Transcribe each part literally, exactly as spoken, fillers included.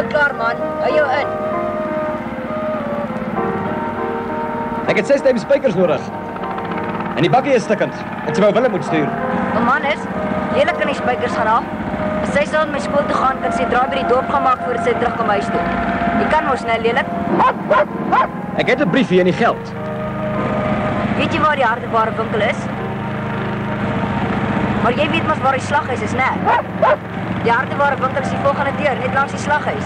klaar, man. Hou jou in. Ek het ses duim spykers nodig. En die bakkie is stikkend. Ek sou wou Willem moet stuur. Maar man is, julle kan die spykers gaan haal. As sy sal met my skool toe gaan, kan sy draai by die dorp gaan maak voordat sy terugkom huis toe. Jy kan mos nou lelik. Ek het 'n briefie en die geld. Weet jy waar die hardeware winkel is? Maar jy weet mos waar die slaghuis is, né? Die hardeware winkel is die volgende deur, net langs die slaghuis.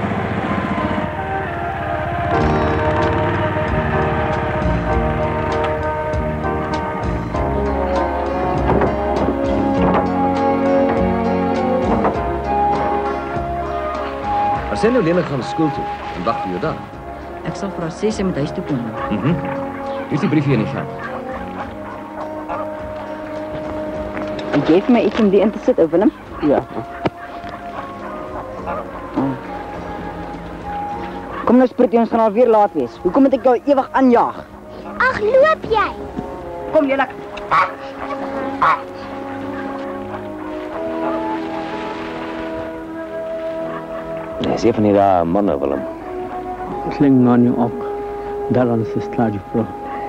As sy nou lenig gaan skool toe en wag vir jou daar. Ek sal vir haar sê sy moet huis toe kom. Mhm. Mm Hier is die briefie en die geld. En jy het my iets om die in te sit, ou Willem? Ja. Oh. Kom nou sprit, ons gaan alweer laat wees. Hoekom moet ek jou ewig aanjaag? Ag, loop jy? Kom, lelik. Nee, is een van die daar mannen, Willem. Sling nou nie op. Daar aan sy straatje pro.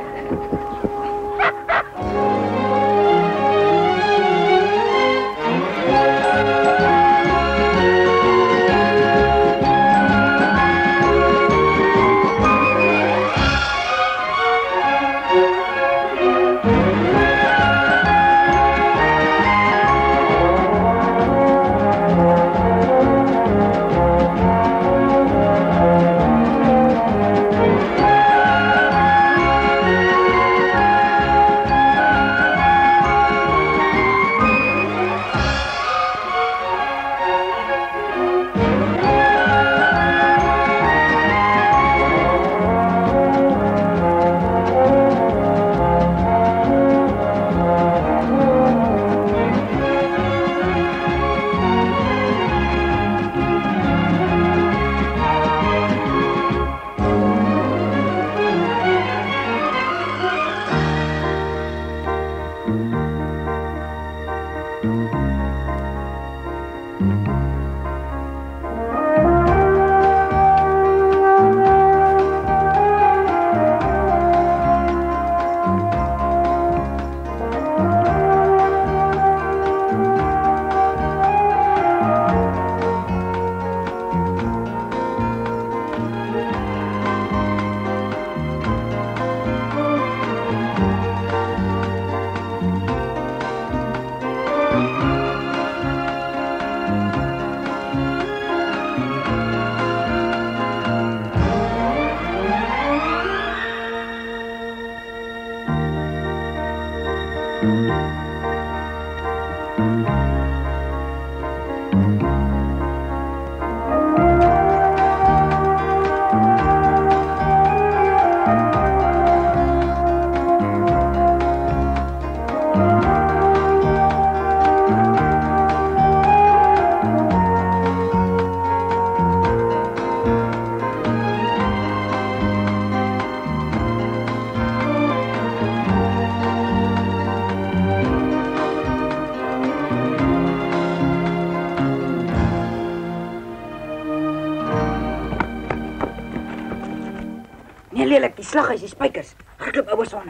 Nee, lelik, die slaghuis, die spykers. Hardloop ouers aan.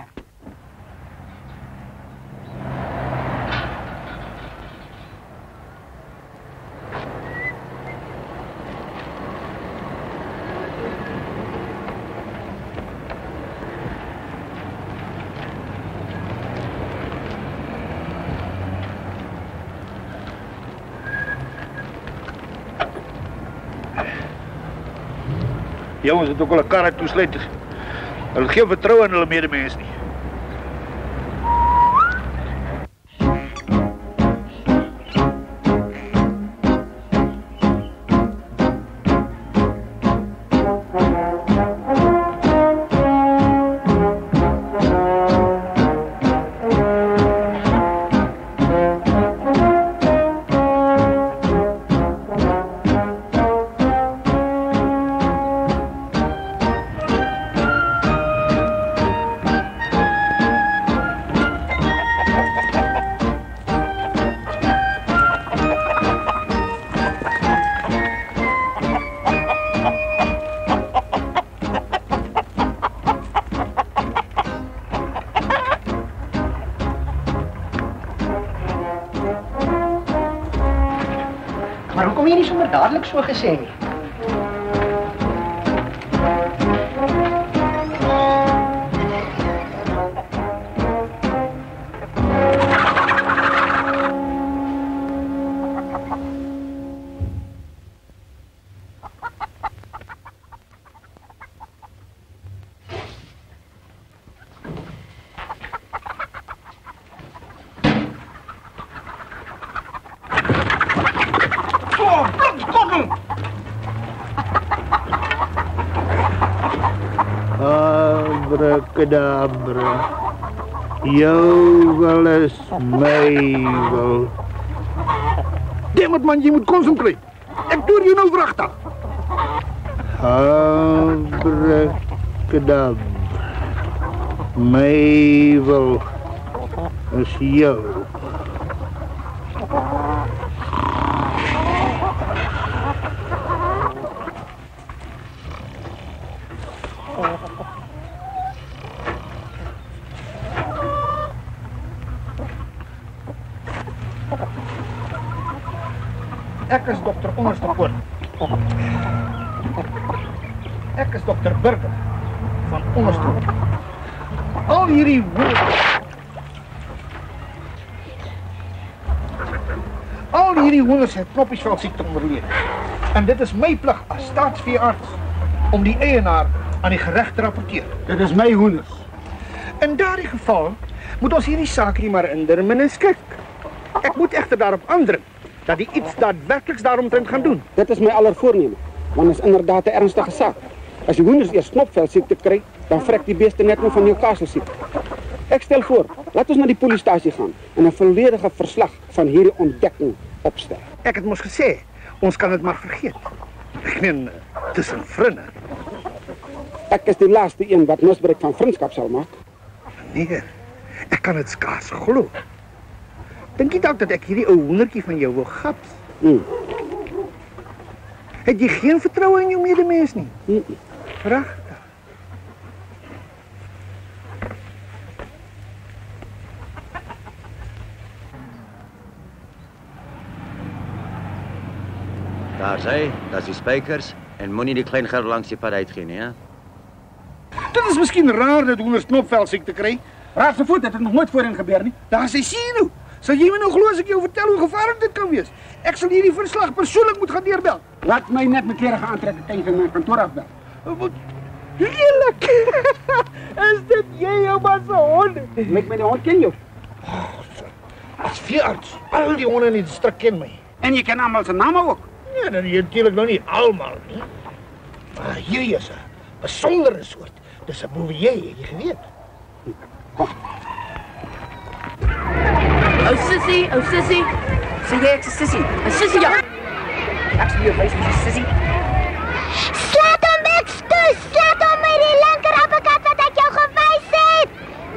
Jongens het ook al 'n karre toesluit. Hulle gee vertroue aan hulle medemens nie. Maar hoekom jy nie sommer dadelik so gesê nie? Abracadabra, jou wil is my wil. Dammit man, jy moet konsentreer. Ek toer jou nou vragtig. Abracadabra, my wil is jou. Ek is dokter Onderstepoort. Ek is dokter Burger van Onderstepoort. Al hierdie woord... Al hierdie honders het knoppiesveldsiekte onderleef. En dit is my plig as staatsveearts om die eienaar aan die gereg te rapporteer. Dit is my hoenders. In daardie geval moet ons hierdie saak nie maar indrum en skik. Ek moet egter daarop aandring dat hy iets daadwerkliks daaromtrent gaan doen. Dit is my allervoorneme, want is inderdaad 'n ernstige saak. As die hoenders eers knopveldsiekte kry, dan vrek die beeste net nog van Newcastle siekte. Ek stel voor, laat ons na die polisiestasie gaan en 'n volledige verslag van hierdie ontdekking opstel. Ek het mos gesê, ons kan dit maar vergeet. Ek meen, tussen vriende. Ek is die laaste een wat misbruik van vriendskap sal maak. Nee, ek kan dit skaars glo. Dink jy dalk dat ek hierdie ou hoendertjie van jou wil gaps? Hmm. Het jy geen vertroue in jou medemens nie? Hmm. Pragtig. Daar sy, dat is die spykers en moenie die klein gerf langs die pad uitgee nie, hè? Dit is miskien raar dat hoenders knopveldsiekte kry. Raad se voet, dit het nog nooit voorheen gebeur nie. Daar sy sien. Sal jy my nou glo as ek jou vertel hoe gevaarlik dit kan wees? Ek sal hierdie verslag persoonlik moet gaan deurbel. Laat my net met klere gaan aantrek en van my kantoor afbel. Wat heerlik. Is dit jy jou man se hond? Lyk my die hond ken jou. As veearts, al die honde in die distrik ken my. En jy ken almal se name ook. Ja, dan natuurlik nou nie almal nie. Maar hierdie is 'n besondere soort. Dis 'n bouvier, het jy geweet? Kom. Ou sissie, ou sissie. Sê jy ek's 'n sissie? 'n Sissie ja. Ek sê jy wys my sissie. Slaat hom met stoes, slaat hom met die linker uppercut wat ek jou gewys het.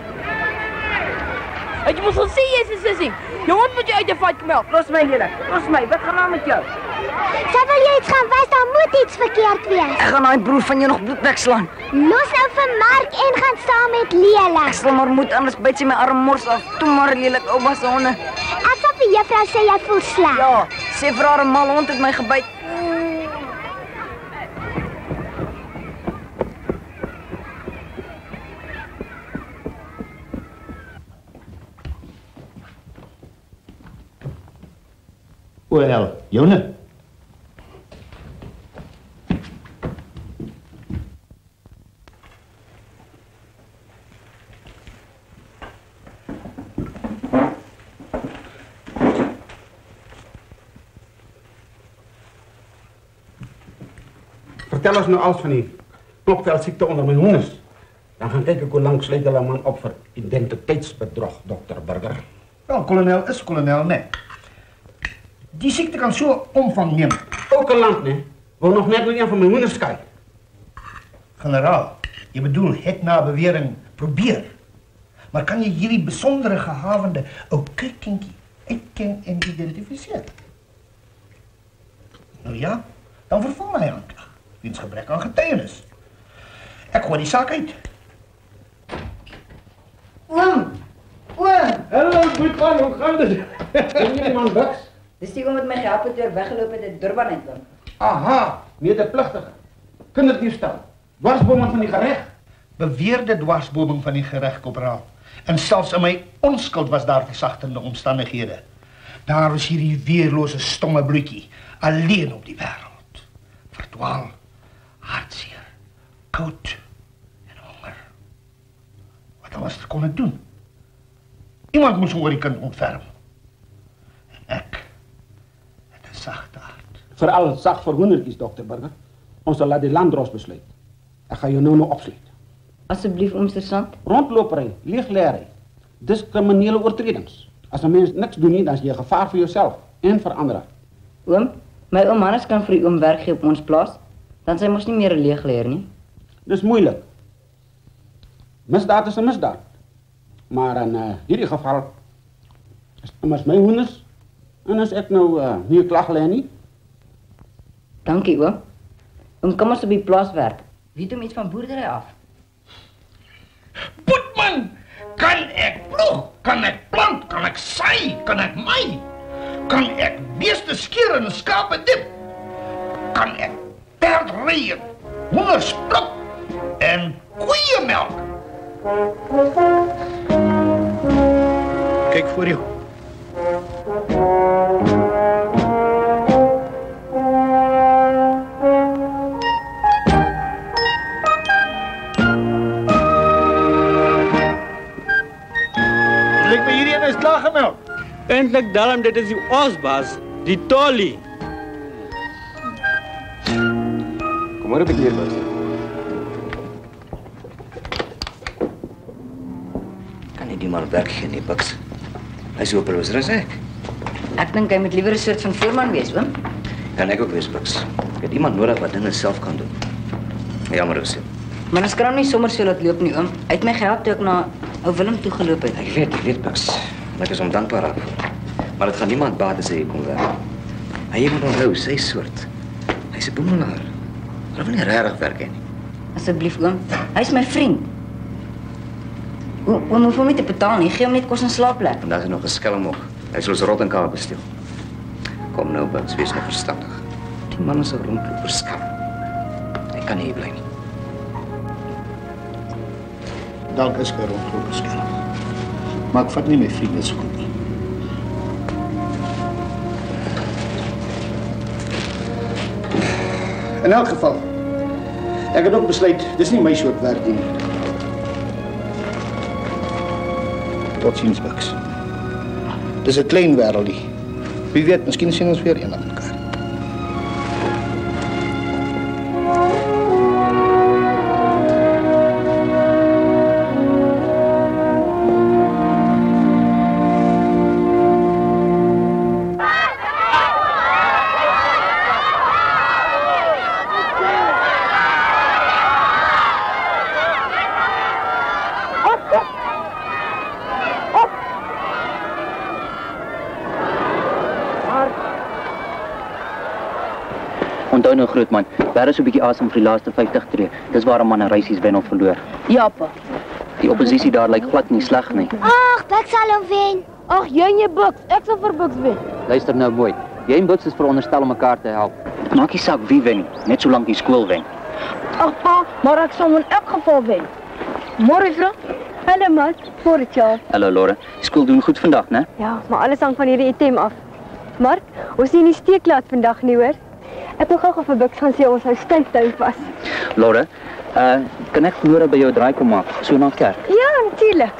Het jy mos gesê jy's 'n sissie? Jou hond moet jy uit die fight kom help. Los my lelik. Los my. Wat gaan aan met jou? Sy wil jy iets gaan wys, dan moet iets verkeerd wees. Ek gaan daai broer van jou nog bloed wegslaan. Los nou vir Mark en gaan saam met Leela. Ek sal maar moet anders byt sy my arm mors af. Toe maar lelik ouma se honde. Ek sal vir juffrou sê jy voel sleg. Ja, sê vir haar 'n mal hond het my gebyt. Wel, Jone. Vertel ons nou alles van die knopveldsiekte onder my hoenders. Dan gaan kyk ek hoe lank sluit hulle man op vir identiteitsbedrog, dokter Burger. Wel, kolonel is kolonel, nee. Die siekte kan so omvang neem. Ook 'n land, nee. Wou nog net met een van my hoenders skei. Generaal, jy bedoel het na bewering probeer. Maar kan jy hierdie besondere gehavende ou kykkindjie uitken en identifiseer? Nou ja, dan verval hy aanklag. Wiens gebrek aan getuienis. Ek gooi die saak uit. Oom! Oom! Hallo, goed man, hoe gaan dit? Ken jy die man Bucks? Dis die oom wat my gehelp het toe ek weggeloop het uit Durban uit oom. Aha, medeplichtige. Kinderdiefstal. Dwarsboming van die gereg. Beweerde dwarsboming van die gereg, korporaal. En selfs in my onskuld was daar versagtende omstandighede. Daar was hierdie weerlose stomme bloetjie, alleen op die wêreld. Verdwaal, hartseer, koud en honger. Wat was het kon ek doen? Iemand moes oor die kind ontferm. En ek het 'n sagte hart. Veral sag vir hoendertjies, dokter Burger. Ons sal laat die landdros besluit. Ek ga jou nou nog opsluit. Asseblief, oom Sergeant. Rondlopery, leegleery, dis kriminele oortredings. As 'n mens niks doen nie, dan is jy 'n gevaar vir jouself en vir ander. Oom, my oom Hannes kan vir die oom werk gee op ons plaas, dan sy mos nie meer 'n leegleer nie. Dis moeilik. Misdaad is 'n misdaad. Maar in uh, hierdie geval is immers my hoenders en as ek nou uh, nie 'n klag lê nie. Dankie, oom. Oom kom ons op die plaas werk. Weet hom iets van boerdery af. Boetman, kan ek ploeg, kan ek plant, kan ek saai, kan ek maai, kan ek beeste skeer en skape dip, kan ek perd ry, honders pluk en koeie melk. Kyk voor jou. Eindelijk daarom, dit is die osbaas, die Tolly. Kom maar op die kleerbuis. Kan nie die man werk gee nie, Buks. Hy is hopeloos as ek. Ek dink hy moet liewer 'n soort van voorman wees, oom. Kan ek ook wees, Buks. Ek het iemand nodig wat dinge self kan doen. Jammer gesê. Maar ons kan hom nie sommer so laat loop nie, oom. Hy het my gehelp toe ek na ou Willem toe geloop het. Ek weet, ek weet, Buks. Ek is hom dankbaar daarvoor. Maar dit gaan niemand baat as hy kom werk. Hy moet onthou, sy soort. Hy's 'n boemelaar. Hy wil nie regtig werk nie. Asseblief, oom. Hy's my vriend. Oom, oom hoef hom nie te betaal nie. Gee hom net kos en slaapplek. En daar is nog 'n skelm ook. Hy sal ons rot en kaap besteel. Kom nou, Buks, wees nou verstandig. Die man is 'n rondloper skam. Hy kan nie hier bly nie. Dalk is ek 'n rondloper skelm. Maar ek vat nie my vriende so goed nie. In elk geval, ek het ook besluit, dis nie my soort werk nie. Tot ziens, Buks. Dis 'n klein wêreldjie. Wie weet, miskien sien ons weer eendag mekaar. Onthou nou grootman, daar is so 'n bietjie asem vir die laaste vyftig tree. Dis waar 'n man 'n reisies wen of verloor. Ja, pa. Die oppositie daar lyk glad nie sleg nie. Ag, Buks sal hom wen. Ag, jy en jy Buks, ek sal vir Buks wen. Luister nou mooi. Jy en Buks is veronderstel om mekaar te help. Maak nie saak wie wen nie, net solank die skool wen. Ag pa, maar ek sal in elk geval wen. Môre vrou. Hallo man, voor dit jaar. Hallo Lore. Die skool doen goed vandag, né? Ja, maar alles hang van hierdie item af. Mark, ons nie in die steek laat vandag nie, hoor. Ek wil gou-gou vir Buks gaan sê ons hou styf tuin vas. Lore, uh, kan ek Lore by jou draai kom maak, so na kerk? Ja, natuurlik.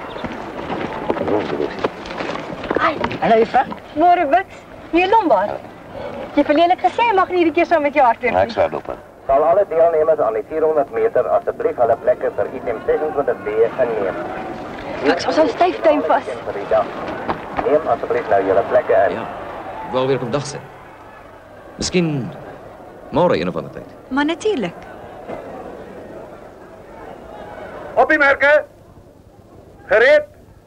Hallo juffrou. Môre Buks. Jy Lombard. Jy verlede gesê jy mag nie hierdie keer saam met jou hardloop nie. Ek sal loop. Sal alle deelnemers aan die vierhonderd meter asseblief hulle plekke vir item sesentwintig B inneem. Buks, ons hou styf tuin vas. Neem asseblief nou julle plekke in. Ja, ek wil weer op 'n dag sê. Miskien môre een of ander tyd. Maar natuurlik. Op die merke. Gereed.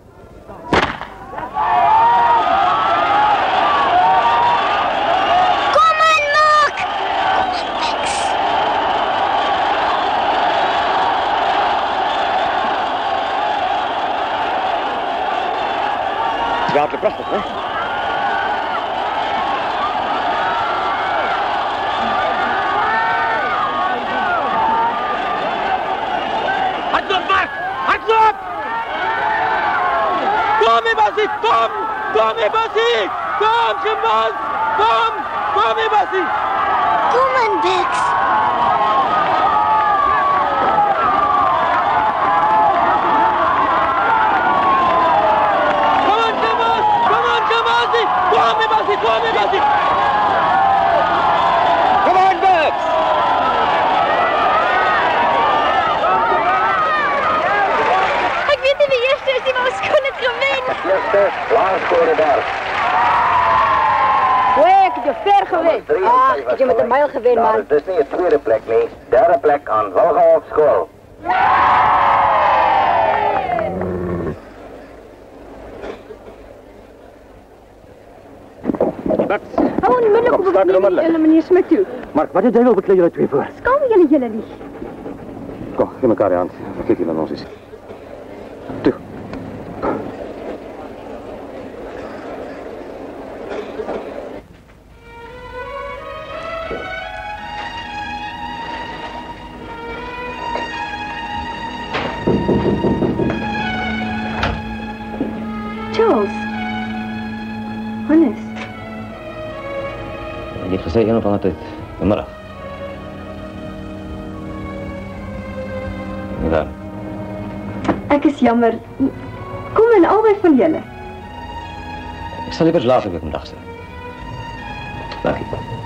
Kom aan, Mark. Ja, het prachtig, hè? Bassie, kom! Kom hier, Bassie! Kom, Gemas! Kom! Kom hier, Bassie! Kom aan, Bix. Kom aan, Gemas! Kom aan, Gemas! Kom hier, Bassie! Kom hier, Bassie! Come on, Bix! Ek weet nie wie eerste is nie, maar ons kon het gewen. Eerste, Lars Korenberg. Oei, ek het jou ver gewen. Ah, ek het jou met 'n myl gewen, Nou, man. dit is nie 'n tweede plek nie. Derde plek aan Wilgenhof skool. Hou onmiddellik op die julle meneer Smit toe. Mark, wat het jy wil beklei julle twee voor? Skaam julle julle nie. Kom, gee mekaar die hand. Vergeet julle ons is. Toe. Charles. Hannes. Jy het gesê een of ander tyd vanmiddag. Ja. Ek is jammer. Kom in albei van julle. Ek sal liever later weer vandag sê. Dankie.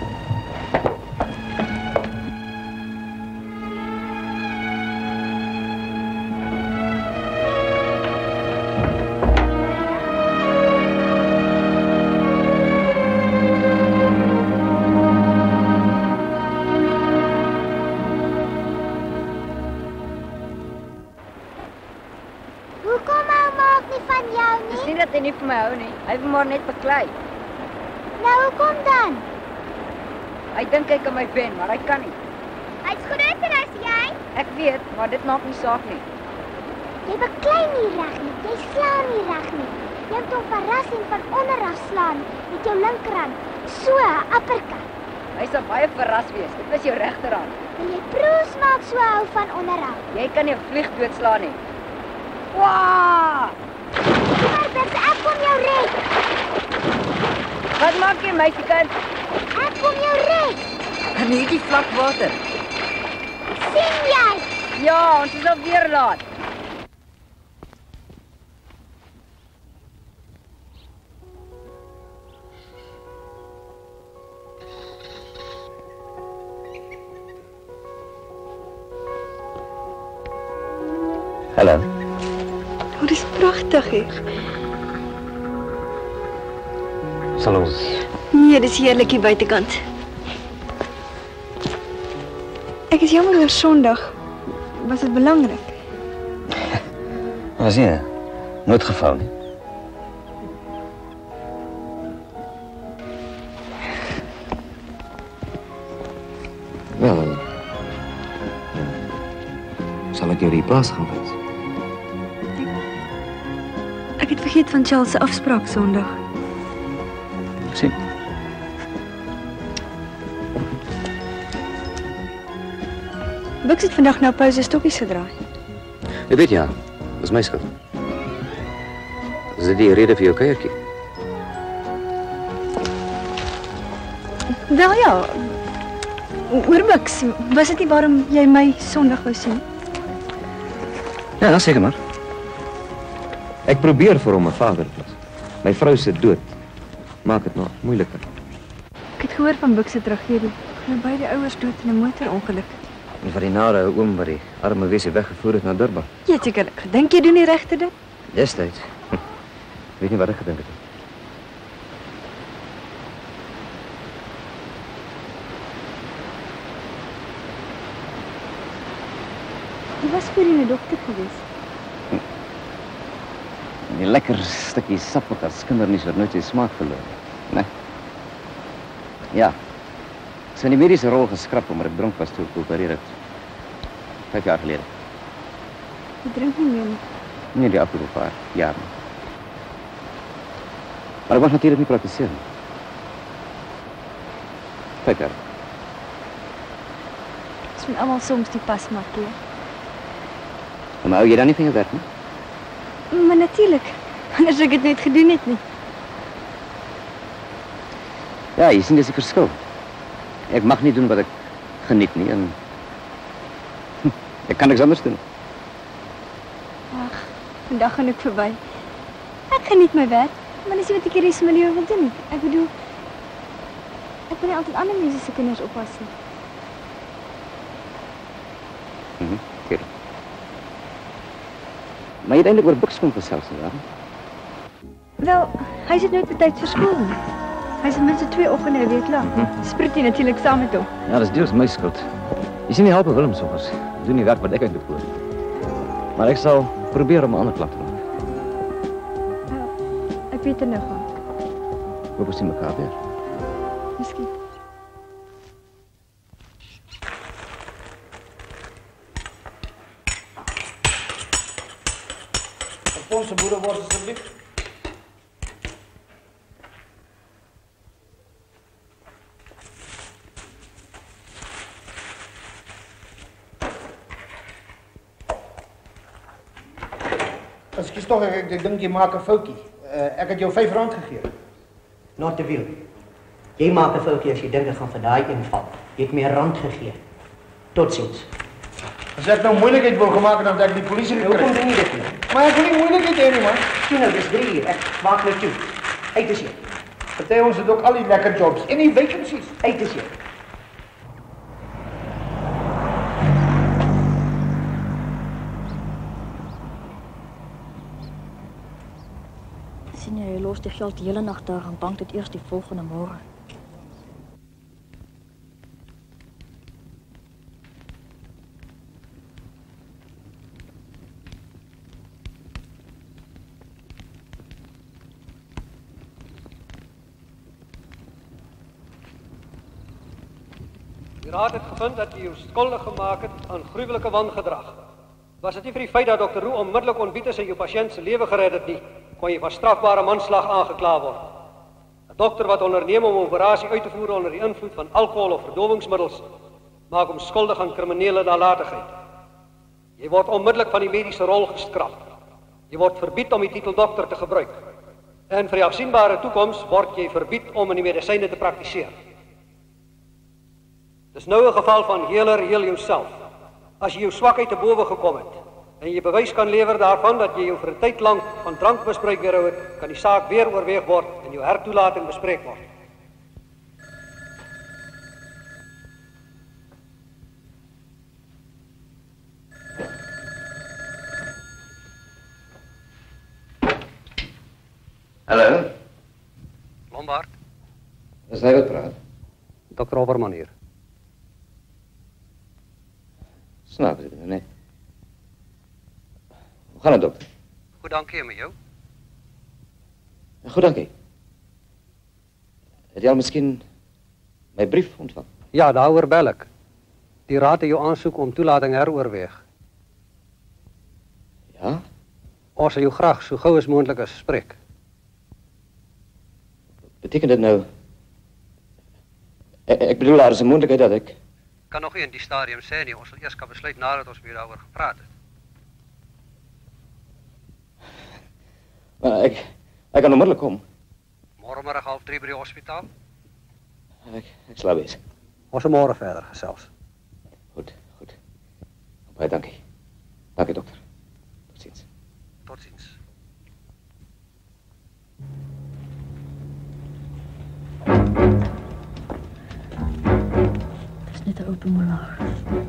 Hoekom hou maak nie van jou nie? Dis nie dat hy nie vir my hou nie. Hy wil maar net beklei. Nou hoekom dan? Hy dink hy kan my wen, maar hy kan nie. Hy's groter as jy. Ek weet, maar dit maak nie saak nie. Jy beklei nie reg nie. Jy slaan nie reg nie. Jy het hom verras en van onderaf slaan met jou linkerhand. So 'n uppercut. Hy sal baie verras wees. Dit was jou regterhand. Wil jy proes maak so hou van onderaf? Jy kan nie 'n vlieg doodslaan nie. Waa! Maar Bix, ek kom jou red. Wat maak jy, meisiekind? Ek kom jou red. In hierdie vlak water. Sien jy? Ja, ons is alweer laat. Hallo. Oh, dis pragtig hier. Sal ons... Nee, dis heerlik hier buitekant. Ek is jammer oor Sondag. Was dit belangrik? Was nie 'n noodgeval nie. Wel, dan sal ek jou die plaas gaan wys. Ek het vergeet van Charles se afspraak Sondag. Sien. Bix het vandag nou pouse stokkies gedraai. Jy weet ja, dis my skuld. Is dit die rede vir jou kuiertjie? Wel ja. Oor Bix, was dit nie waarom jy my Sondag wou sien? Ja, seker maar. Ek probeer vir hom 'n vader te wees. My vrou se dood maak dit nog moeiliker. Ek het gehoor van Bix se tragedie. Nou beide ouers dood in 'n motorongeluk. En van die nare ou oom wat die arme wesie weggevoer het na Durban. Jy het seker gedink jy doen die regte ding? Destyds. Hm. Weet nie wat ek gedink het. Jy was vir 'n dokter gewees. Die lekker stukkie sap wat as kindernuus wat nooit sy smaak verloor. Nee. Ja. Ek het in die mediese rol geskrap omdat ek dronk was toe ek geopereer het. Vijf jaar gelede. Jy drink nie meer nie. Nee, die afgelopen paar jaar nie. Maar ek was natuurlijk nie praktiseer nie. Vijf jaar. Dis moet almal soms die pas markeer. Maar hou jy dan nie van jou werk nie? Maar natuurlik. Anders ek dit net gedoen het nie. Ja, jy sien dis die verskil. Ek mag nie doen wat ek geniet nie en ek kan niks anders doen. Ag, vandag gaan ek verby. Ek geniet my werk, maar dis nie wat ek die res van my lewe wil doen nie. Ek bedoel, ek wil nie altyd ander mense se kinders oppas nie. Mhm, oké. Maar jy het eintlik oor Buks kom gesels, ja? Wel, hy sit nooit tyd vir skool nie. Hy is minstens twee oggende 'n week lank. Mhm. Sprit jy natuurlik saam met hom. Ja, dis deels my skuld. Jy sien nie help Willem soms. Doen nie werk wat ek eintlik hoor. Maar ek sal probeer om 'n ander plek te maak. Ek weet er nou gaan. Hoop ons sien mekaar weer. Miskien. Ons boerewors asseblief. Ekskuus tog, ek, ek dink jy maak 'n foutjie. Uh, ek het jou vyf rand gegee. Not te veel. Jy maak 'n foutjie as jy dink ek gaan vir daai een val. Jy het meer rand gegee. Totsiens. As ek nou moeilikheid wil gemaak het dan dat ek die polisie gekry. Hoekom doen jy dit nie? Maar ek wil nie moeilikheid hê nie, man. Sien nou, dis drie uur. Ek maak nou toe. Uit is jy. Party ons het ook al die lekker jobs en die vacancies. Uit is jy. Sien jy, jy los die geld die hele nag daar en bank dit eers die volgende môre. Die raad het gevind dat jy jou skuldig gemaak het aan gruwelike wangedrag. Was dit nie vir die feit dat dokter Roux onmiddellik ontbied is en jou pasiënt se lewe gered het nie, kon jy van strafbare manslag aangekla word. 'n Dokter wat onderneem om 'n operasie uit te voer onder die invloed van alkohol of verdowingsmiddels, maak hom skuldig aan kriminele nalatigheid. Jy word onmiddellik van die mediese rol geskraap. Jy word verbied om die titel dokter te gebruik. En vir die afsienbare toekoms word jy verbied om in die medisyne te praktiseer. Dis nou 'n geval van healer heel jouself. As jy jou swakheid te bowe gekom het en jy bewys kan lewer daarvan dat jy jou vir 'n tyd lank van drankmisbruik weerhou het, kan die saak weer oorweeg word en jou hertoelating bespreek word. Hallo? Lombard? Is hy wat praat? dokter Oberman hier. Snaaks dit, nee. Hoe gaan het, dokter? Goed, dankie, en met jou? Goed, dankie. Het jy al miskien my brief ontvang? Ja, daaroor bel ek. Die raad het jou aansoek om toelating heroorweeg. Ja? Ons sal jou graag so gou as moontlik as spreek. Beteken dit nou... Ek, ek bedoel, daar is 'n moontlikheid dat ek... Kan nog nie in die stadium sê nie, ons sal eers kan besluit nadat ons weer daaroor gepraat het. Maar ek, ek kan onmiddellik kom. Môremiddag half drie by die hospitaal? Ek, ek sal wees. Ons sal môre verder gesels. Goed, goed. Baie dankie. Dankie, dokter. Tot ziens. Tot ziens. Dis net 'n open molaar.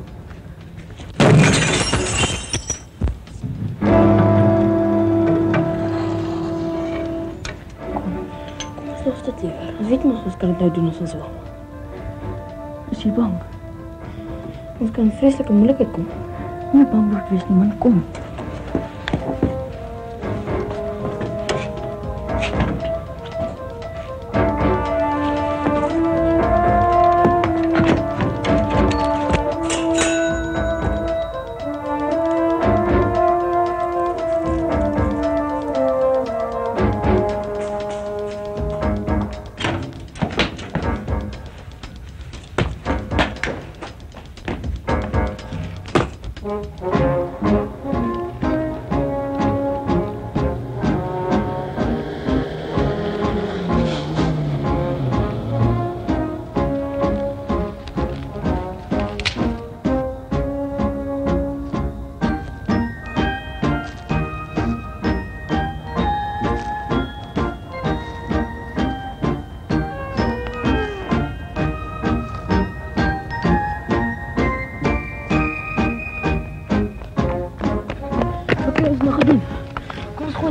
Wat is dit hier? Ons weet mos ons kan dit nou doen as ons wil. Is jy bang? Ons kan vreeslike moeilikheid kom. Nie bang word wees nie, man, kom.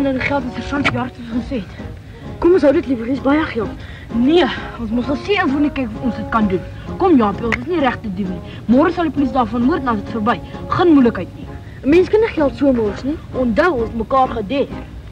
nou die geld wat Sergeant Jarts gesê het. Kom ons hou dit liewer, is baie geld. Nee, ons moet al sien voor nie kyk of ons dit kan doen. Kom Jaapie, ons is nie reg te doen nie. Môre sal die polisie daarvan hoor en dan is dit verby. Geen moeilikheid nie. 'n Mens kan nie geld so mors nie. Onthou ons mekaar gedek.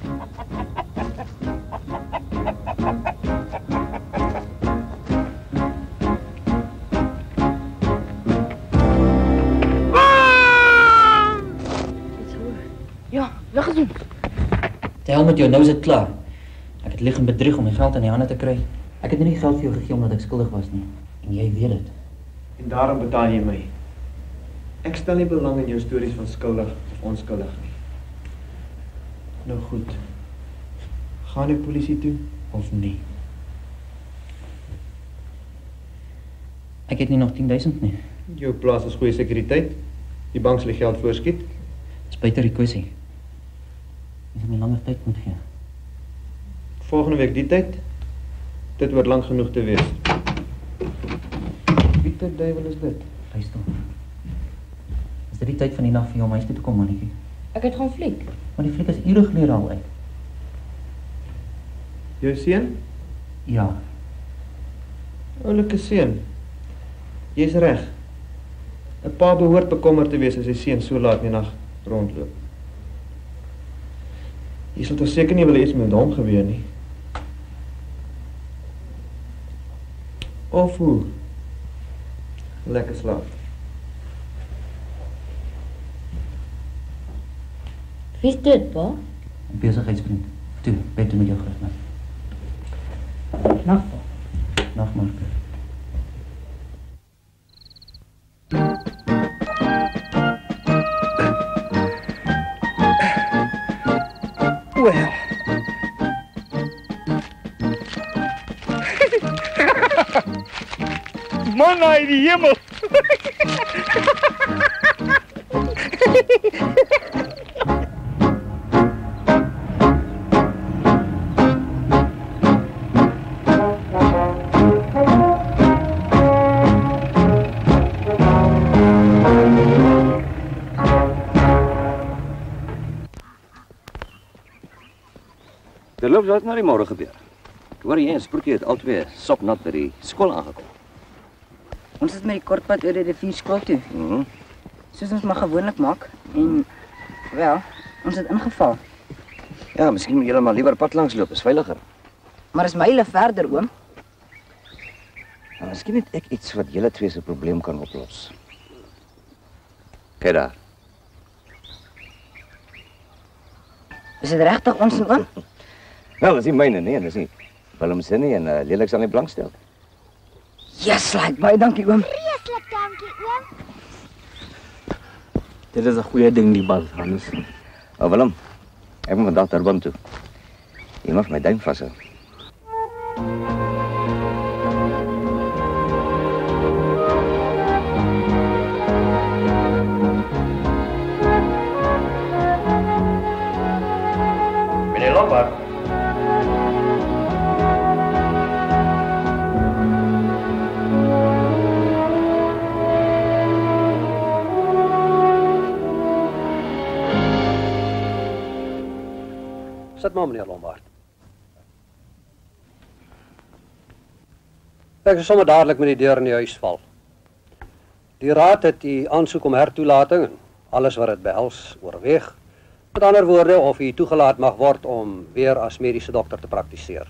Ja, weg is ons. Die hel met jou, nou is dit klaar. Ek het lieg en bedrieg om my geld in die hande te kry. Ek het nie die geld vir jou gegee omdat ek skuldig was nie. En jy weet dit. En daarom betaal jy my. Ek stel nie belang in jou stories van skuldig of onskuldig nie. Nou goed. Gaan die polisie toe of nie? Ek het nie nog tien duisend nie. Jou plaas is goeie sekuriteit. Die bank sal die geld voorskiet. Dis buite die kwessie. Jy het my langer tyd moet gee. Volgende week die tyd. Dit word lank genoeg te wees. Wie ter duiwel is dit? Luister. Is dit die tyd van die nag vir jou om huis toe te kom, mannetjie? Ek het gaan fliek. Maar die fliek is ure gelede al uit. Jou seun? Ja. Oulike seun. Jy's reg. 'n Pa behoort bekommerd te wees as sy seun so laat in die nag rondloop. Jy sal toch seker nie wil iets met hom gebeur nie. Of hoe? Lekker slaap. Wie is dit, pa? Een bezigheidsvriend. Toe, bed toe met jou gerust, man. Nacht, pa. Nacht, Marcus. Well. Man uit die hemel. Terloops, wat nou die môre gebeur? Ek hoor jy en Sproekie het albei sopnat by die skool aangekom. Ons is met die kortpad oor die rivier skool toe. Mm -hmm. Soos ons maar gewoonlik maak. En, wel, ons het ingeval. Ja, miskien moet julle maar liewer pad langs loop, is veiliger. Maar is myle verder, oom. Nou, miskien het ek iets wat julle twee se probleem kan oplos. Kyk daar. Is dit regtig ons en oom? Wel, dis nie myne nie, dis nie Willem se nie en uh, Lelik sal nie belangstel. Yes, like, baie dankie oom. Vreeslik dankie oom. Dit is 'n goeie ding die bal, Hannes. Oh, Willem, ek moet vandag Durban toe. Jy mag my duim vashou. Meneer Lombard. Sit maar, meneer Lombard. Ek is sommer dadelik met die deur in die huis val. Die raad het die aansoek om hertoelating en alles wat dit behels oorweeg. Met ander woorde, of u toegelaat mag word om weer as mediese dokter te praktiseer.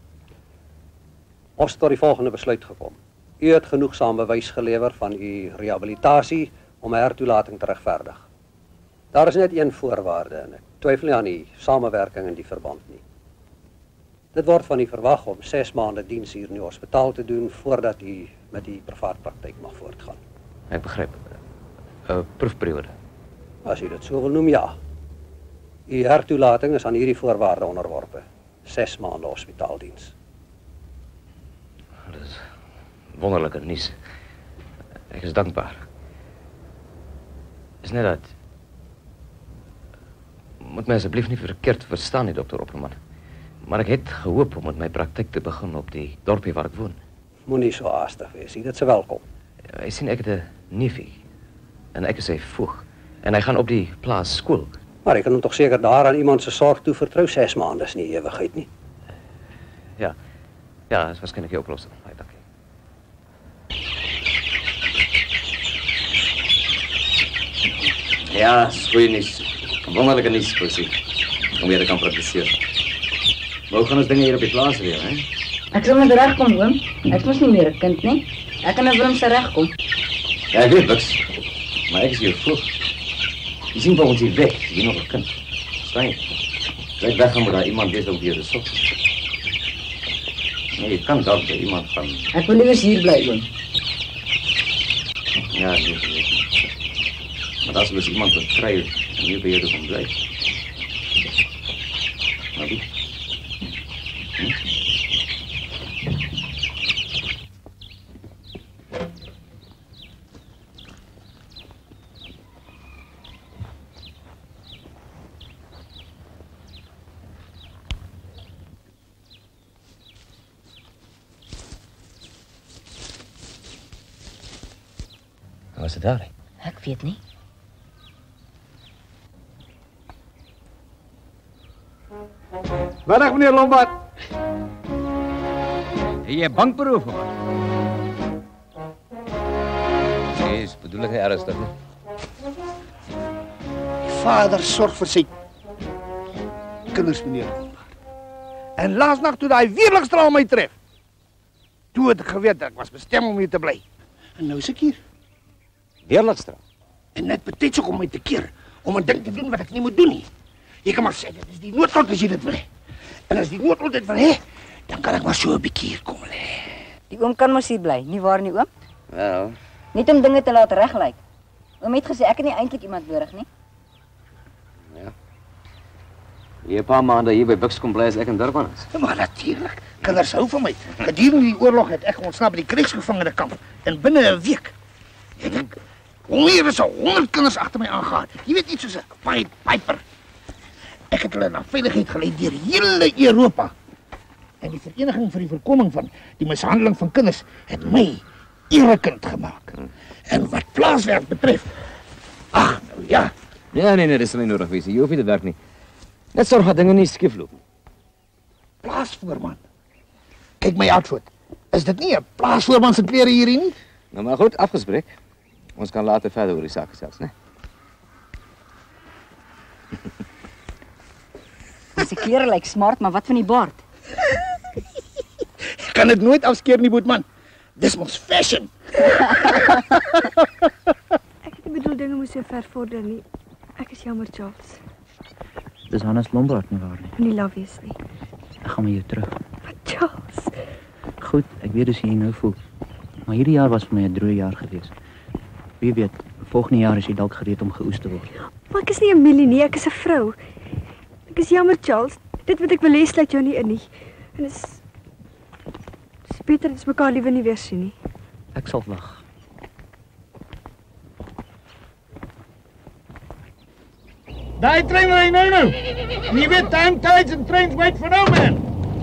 Ons het tot die volgende besluit gekom. U het genoegsaam bewys gelewer van u rehabilitasie om 'n hertoelating te regverdig. Daar is net een voorwaarde en ek twyfel nie aan die samewerking in die verband nie. Dit word van u verwag om ses maande diens hier in die hospitaal te doen voordat u met die privaat praktyk mag voortgaan. Ek begryp. 'n Proefperiode. As u dit so wil noem, ja. U hertoelating is aan hierdie voorwaarde onderworpe. Ses maande hospitaaldiens. Dit is wonderlike nuus. Ek is dankbaar. Is net dat moet my asseblief nie verkeerd verstaan nie, dokter Opperman. Maar ek het gehoop om met my praktyk te begin op die dorpie waar ek woon. Moenie so haastig wees, dit is welkom. Ja, hy sien ek het 'n neefie en ek is sy voog en hy gaan op die plaas skool. Maar ek kan hom tog seker daar aan iemand se sorg toe vertrou. Ses maande is nie ewigheid nie. Ja. Ja, dat is waarschijnlijk je oplossing. Baie dankie. Ja, is goeie nuus. Wonderlijke nuus, Pussy. Om weer te kan praktiseren. Maar hoe gaan ons dingen hier op je plaats weer, hè? Ek sal met reg kom, oom. Ek mos nie meer 'n kind nie. Ek kan nou vir hom se reg kom. Ja, ik weet niks. Maar ik is hier vroeg. Je ziet volgens hier weg, je nog een kind. Sta je? Blijf weggaan, moet daar iemand wees op je zoekt. Nee, je kan dat bij iemand van... Ek wil liewer hier bly, oom. Ja, ik weet het. Maar als we dus iemand wat krijgen en nu ben je ervan blij. Nou, die. Hm? Wat was het daar? Ek weet nie. Middag, meneer Lombard. Heb je bankberoep of wat? Jeez, bedoel ik niet ernstig, hè? Vader sorg vir sy kinders, meneer Lombard. En laasnacht toe daai weerligstraal my tref, toe het ek geweet dat ek was bestem om hier te bly. En nou is ek hier. Weerligstraal? En net betyds ook om my te keer, om 'n ding te doen wat ek nie moet doen nie. Jy kan maar sê, dit is die noodlot as jy dit wil hê. En as die noodlot dit wil hê, dan kan ek maar so 'n bietjie hier kom lê. Die oom kan mos hier bly, nie waar nie, oom? Wel. Net om dinge te laat reglyk. Oom het gesê ek het nie eintlik iemand nodig nie. Ja. Je een paar maanden hier bij Bucks kom blij als ik en Durban is. Maar natuurlijk, kinders hou van my. Gedurende die oorlog het ek ontsnap by die krygsgevangenekamp. En binne 'n week, ek dink, ongeveer is al honderd kinders agter my aangegaan. Jy weet iets soos 'n Pied Piper. Ek het hulle na veiligheid gelei deur hele Europa. En die vereniging vir die voorkoming van die mishandeling van kinders het my erekind gemaak. En wat plaaswerk betref, ag nou ja. Ja, nee, nee, dat is niet nodig wezen. Je hoeft niet te werk niet. Net zorg dat dingen niet skief lopen. Plaasvoorman. Kijk my outfit. Is dit nie 'n plaasvoorman se klere hierin nie? Nou maar goed, afgesprek. Ons kan later verder over die zaak zelfs, né? Dis die klere lyk smart, maar wat van die baard? Ek kan dit nooit afskeer nie, boetman. Dis mos fashion. Ek het nie bedoel dinge moes so ver vorder nie. Ek is jammer, Charles. Dis Hannes Lombard nie waar nie. Moenie laf wees nie. Ek gaan met jou terug. Wat, Charles? Goed, ek weet dus jy nou voel. Maar hierdie jaar was vir my 'n droë jaar geweest. Wie weet, volgende jaar is jy dalk gereed om geoes te word. Maar ek is nie 'n Millie nie, ek is 'n vrou. Ek is jammer, Charles. Dit wat ek wil hê sluit jou nie in nie. En dis dis beter as mekaar liewer nie weer sien nie. Ek sal wag. Daai trein ry nou nou. En jy weet, time tides and trains wait for no man.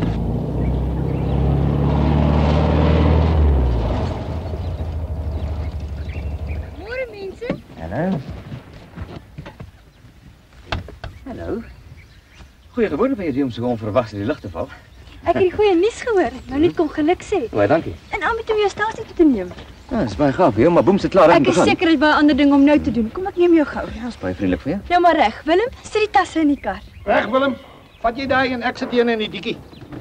Môre mense. Hallo. Hallo. Goeie gewoonte van je om zo gewoon verwacht in die lucht te vallen. Ek het die goeie nuus gehoor. Nou net kom geluk sê. Baie dankie. En aanbied om jou stasie toe te neem. Ja, dat is baie gaaf, joh, maar boem zit klaar. Ek is seker is baie ander ding om nou te doen. Kom ek neem jou gou. Ja, dat is baie vriendelijk van je. Nou maar reg, Willem, sit die tasse in die kar. Reg, Willem. Vat jy daai en ek sit hier in die dikkie.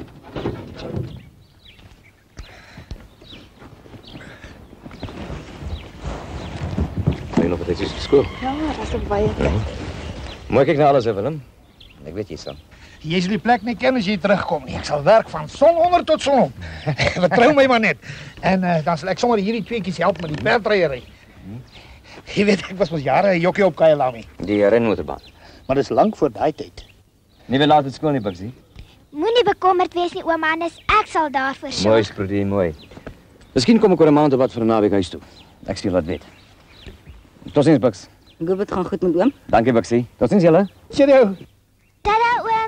Ben je nog wat iets op school? Ja, dat is ook baie tyd. Mooi kyk na alles, hè, Willem. Ek weet jy sal. Jy sal die plek nie ken as jy terugkom nie. Ek sal werk van son onder tot son op. Vertrou my maar net. En uh, dan sal ek sommer hierdie tweeetjies help met die perdryery. Jy weet, ek was mos jare 'n jokkie op Kyalami. Die renmotorbaan. Maar dis lank voor daai tyd. Nie weer laat het skool nie, Bugsy. Moenie bekommerd wees nie, oom Hannes. Ek sal daarvoor sorg. Mooi, Sprudie, mooi. Miskien kom ek oor 'n maand of wat vir 'n naweek huis toe. Ek sien wat weet. Tot ziens, Bugs. Gilbert gaan goed met oom. Dankie, Bugsy. Tot ziens, julle. Cheerio. Tada, oom.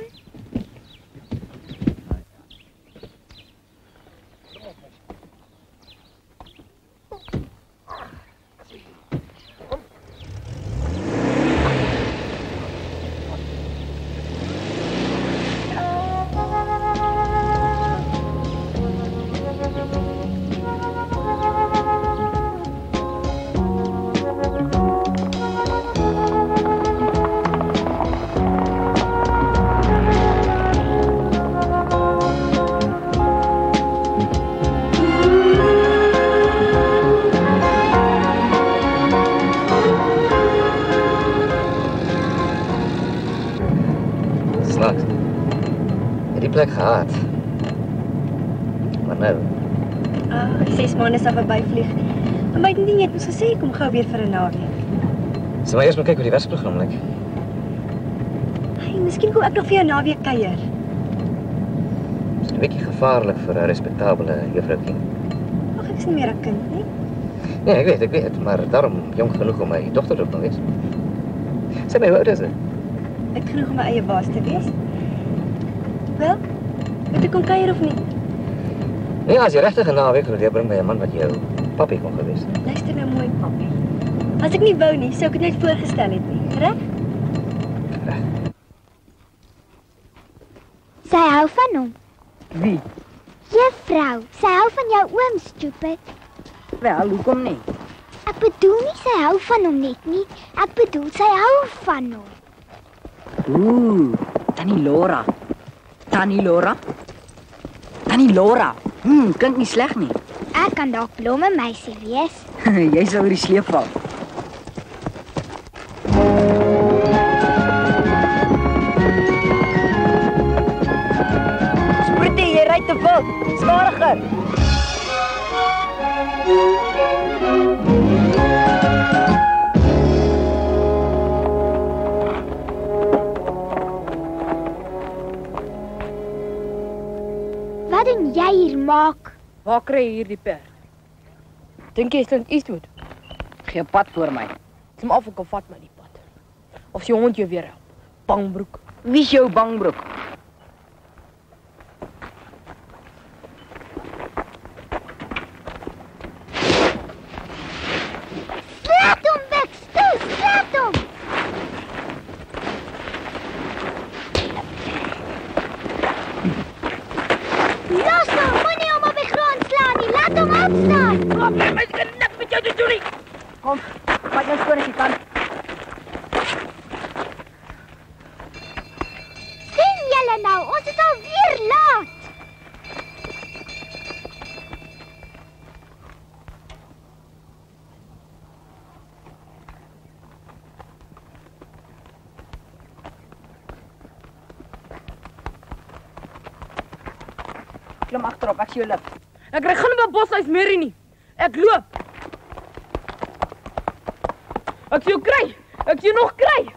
plek gehad. Maar nou, Ah, ses maande sal verbyvlieg. Maar my het nie net ons gesê kom gou weer vir 'n naweek. sal maar eers maar kyk hoe die werksprogram lyk. Hey, miskien kom ek nog vir jou naweek kuier. Dis 'n bietjie gevaarlik vir 'n respektabele juffroukie. Ag, ek is nie meer 'n kind nie. Nee, ek weet, ek weet, maar daarom jong genoeg om my dogter ook nog wees. Sê my, hoe oud is sy? Ek het genoeg om my eie baas te wees. Wel, moet ek kom kuier of nie? Nee, as jy regtig 'n naweek wil deurbring by 'n man wat jou papi kon gewees het. Luister nou mooi, papi. As ek nie wou nie, sou ek dit net voorgestel het nie, reg? Sy hou van hom. Wie? Juffrou, sy hou van jou oom, stupid. Wel, hoekom nie? Ek bedoel nie sy hou van hom net nie. Ek bedoel sy hou van hom. Ooh, Tannie Laura. Tannie Laura? Tannie Laura. Hmm, klink nie sleg nie. Ek kan dalk blomme meisie wees. Jy sou oor die sleep val. Sprutie, jy ry te veel. Stadiger. Wat doen jy hier maak? Waar kry jy hierdie perd? Dink jy Clint Eastwood? Gee 'n pad voor my. Klim af en kom vat my die pad. Of sy hond jou weer help. Bangbroek. Wie is jou bangbroek? Slaat hom, Bex! Toe, slaat hom! Los hom! Moenie hom op die grond slaan nie! Laat hom opstaan! Kom, my kan niks met jou te doen nie! Kom, vat jou skoon as jy kan. Sien julle nou, ons is alweer laat! Klim agterop, ek sien jou lip. Ek kry geen op 'n boshuis meer nie. Ek loop. Ek sien jou kry. Ek sien jou nog kry.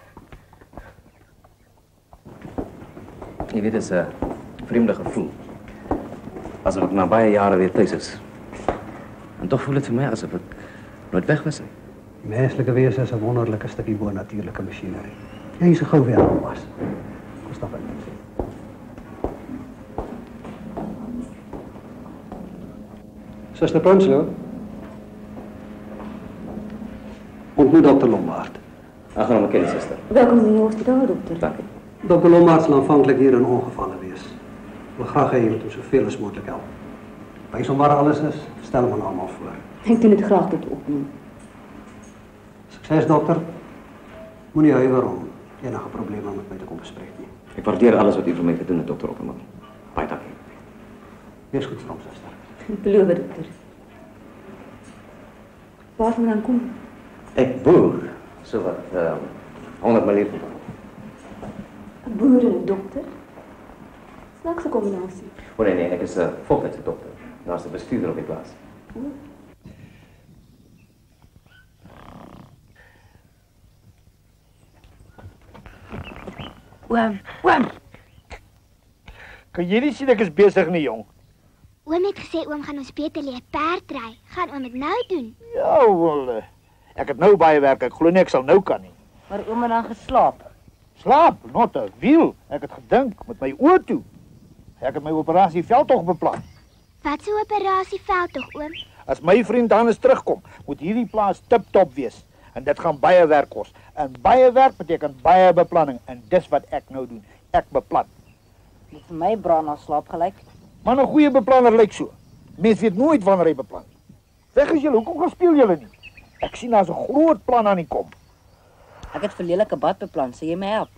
Jy weet, dit is 'n vreemde gevoel. Asof ek na baie jare weer tuis is. En tog voel dit vir my asof ek nooit weg was nie. Die menslike wese is 'n wonderlike stukkie bo-natuurlike masjinerie. Jy is so gou weer aan was. Kom stap in. Suster Prinsloo. Ontmoet dokter Lombard. Ag, gaan hom ken, suster. Welkom in die hospitaal, dokter. Dankie. dokter Lombard sal aanvanklik hier in ongevalle wees. Wil graag hê jy moet hom soveel as moontlik help. Wys hom waar alles is, stel hom aan almal voor. Ek doen dit graag tot opneem. Sukses dokter. Moenie huiwer om enige probleme met my te kom bespreek nie. Ek waardeer alles wat u vir my gedoen het, dokter Opperman. Baie dankie. Wees goed vir hom, suster. Ek beloof, dokter. Waar moet dan kom? Ek boer, so wat uh, honderd myl hier. 'n Boer en 'n dokter? Snaakse kombinasie. O nee, nee, ek is 'n uh, voltydse dokter. Daar's 'n bestuurder op die plaas. Oom, oom. Kan jy nie sien ek is besig nie, jong? Oom het gesê oom gaan ons beter leer perd ry. Gaan oom dit nou doen? Ja, wel, ek het nou baie werk. Ek glo nie ek sal nou kan nie. Maar oom het dan geslaap. Slaap, not 'n wiel. Ek het gedink met my oë toe. Ek het my operasie veldtog beplan. Wat so 'n operasie veldtog, oom? As my vriend Hannes terugkom, moet hierdie plaas tip-top wees. En dit gaan baie werk kos. En baie werk beteken baie beplanning. En dis wat ek nou doen. Ek beplan. Dit vir my braan na slaap gelyk. Maar 'n goeie beplanner lyk so. Mens weet nooit wanneer hy beplan. Zeg eens julle, hoekom gaan speel julle nie? Ek sien daar's 'n groot plan aan die kom. Ek het vir lelike bad beplan, sê jy my help?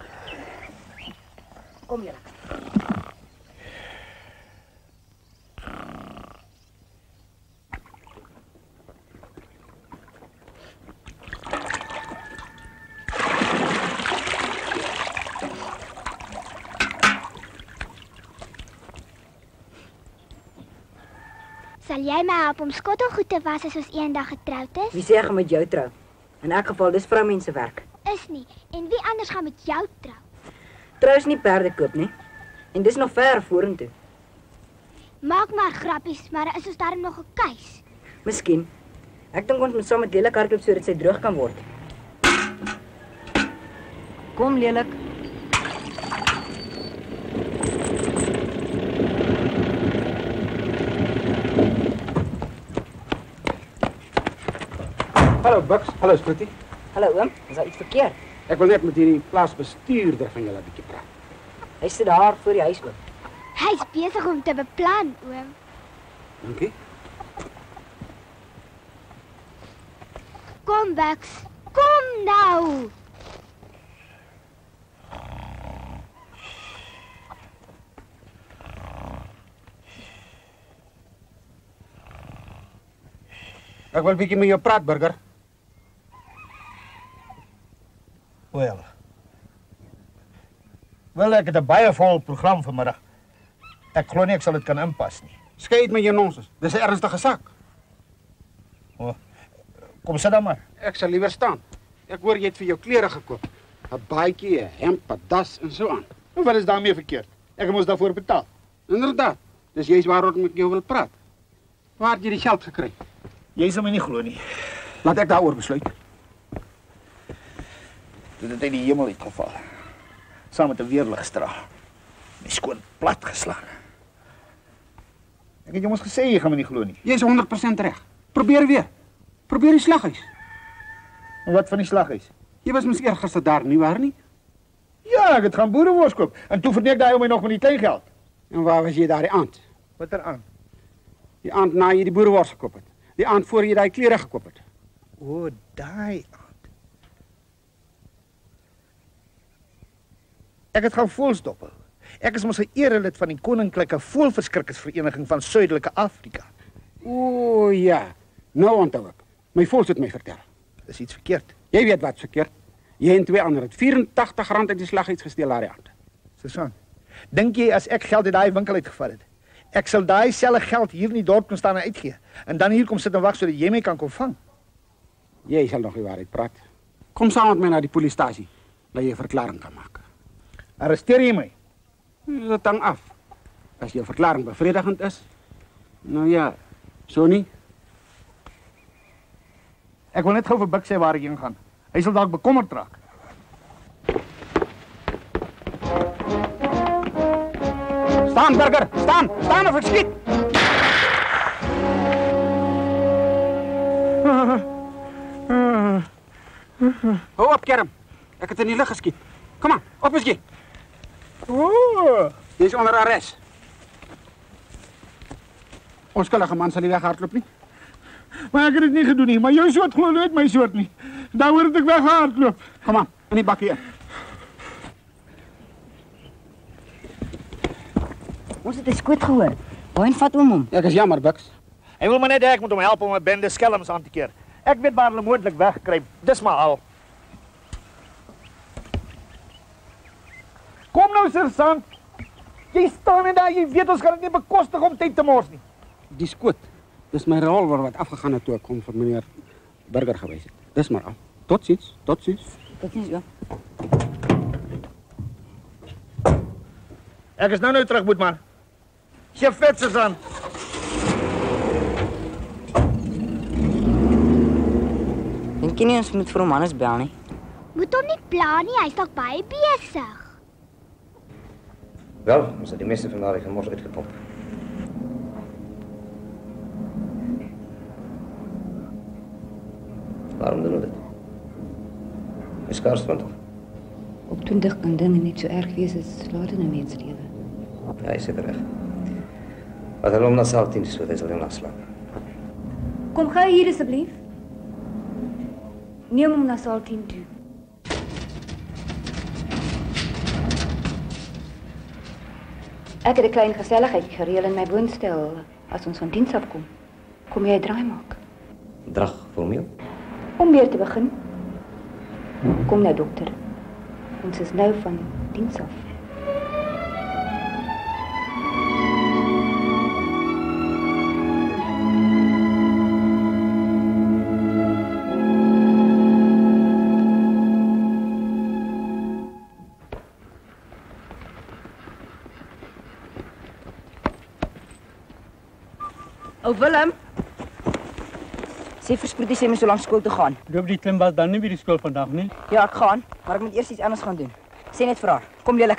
Kom julle. Sal jy my help om skottelgoed te was as ons eendag getroud is? Wie sê ek gaan met jou trou? In elk geval, dis vroumense werk. Is nie. En wie anders gaan met jou trou? Trou is nie perde koop nie. En dis nog ver vorentoe. Maak maar grappies, maar is ons daarom nog 'n keus? Miskien. Ek dink ons moet saam met Lelik hardloop sodat sy droog kan word. Kom Lelik. Hallo Bucks, hallo Scotty. Hallo oom, is daar iets verkeerd? Ek wil net met hierdie plaasbestuurder van julle 'n bietjie praat. Hy sit daar voor die huis oom. Hy's besig om te beplan, oom. Dankie. Kom Bucks, kom nou. Ek wil 'n bietjie met jou praat, burger. Wel. Wel, ek het 'n baie vol program vanmiddag. Ek glo nie ek sal dit kan inpas nie. Skei uit met jou nonsens. Dis 'n ernstige saak. Oh, kom sit dan maar. Ek sal liewer staan. Ek hoor jy het vir jou klere gekoop. 'n Baadjie, 'n hemp, 'n das en so aan. En wat is daarmee verkeerd? Ek moes daarvoor betaal. Inderdaad. Dis juist waaroor ek met jou wil praat. Waar het jy die geld gekry? Jy sal my nie glo nie. Laat ek daaroor besluit. Dit het uit die hemel uitgeval. Saam met 'n weerligstraal. My skoon plat geslaan. Ek het jou mos gesê jy gaan my nie glo nie. Jy's honderd persent reg. Probeer weer. Probeer die slaghuis. En wat van die slaghuis? Jy was mos eergister daar nie waar nie? Ja, ek het gaan boerewors koop en toe verneek daai ou my nog met die kleingeld. En waar was jy daai aand? Watter aand? Die aand na jy die boerewors gekoop het. Die aand voor jy daai klere gekoop het. O, daai aand. Ek het gaan voelsdoppel. Ek is mos 'n erelid van die Koninklike Voëlverskrikkersvereniging van Suidelike Afrika. O ja, nou onthou ek. My voels het my vertel. Dis iets verkeerd. Jy weet wat's verkeerd. Jy en twee ander het vyerentagtig rand uit die slaghuis gesteel daai aand. Susan, dink jy as ek geld uit daai winkel uitgevat het, ek sal daai selfe geld hier in die dorp kon staan en uitgee en dan hier kom sit en wag sodat jy my kan kom vang? Jy sal nog die waarheid praat. Kom saam met my na die polisiestasie, dat jy 'n verklaring kan maak. Arresteer jy my? Dit hang af. As jou verklaring bevredigend is, nou ja, so nie. Ek wil net gou vir Buk sê waar ek heen gaan. Hy sal dalk bekommerd raak. Staan, burger, staan, staan of ek skiet. Hou op, kerm. Ek het in die lug geskiet. Kom aan, op eens jy. Oh. Jy is onder arrest. Onskuldige man sal nie weghardloop nie. Maar ek het dit nie gedoen nie, maar jou soort glo nooit my soort nie. Daaroor het ek weggehardloop. Kom aan, in die bakkie in. Ons het 'n skoot gehoor. Waarheen vat oom hom? Ek is jammer, Bucks. Hy wil my net hê ek moet hom help om 'n bende skelms aan te keer. Ek weet waar hulle moontlik wegkruip. Dis maar al. Kom nou, sergeant. Jy staan net daar, jy weet ons gaan dit nie bekostig om tyd te mors nie. Die skoot. Dis my revolver wat afgegaan het toe ek kom vir meneer Burger gewys het. Dis maar al. Totsiens, totsiens. Totsiens, ja. Ek is nou nou terug, Boetman. Chef vet, sergeant. Dink jy nie ons moet vir hom anders bel nie? Moet hom nie pla nie, hy's dalk baie besig. Wel, ons het die meeste van daardie gemors uitgepomp. Waarom doen we dit? Is skaars twintig. Op twintig kan dinge niet zo erg wees as later in 'n mens lewe. Ja, hy sê reg. Wat hulle hom na saal tien so, hy sal hom naslaan. Kom gou hier asseblief. Neem hom na saal tien toe. Ek het 'n klein geselligheidjie gereël in my woonstel as ons van diens afkom. Kom jy draai maak? Drag formeel? Om weer te begin. Kom nou dokter. Ons is nou van diens af. Willem. Sê verspreid jy sê my so lank skool te gaan. Loop die klimbas dan nie by die skool vandag nie? Ja, ek gaan, maar ek moet eers iets anders gaan doen. Sê net vir haar. Kom lelik.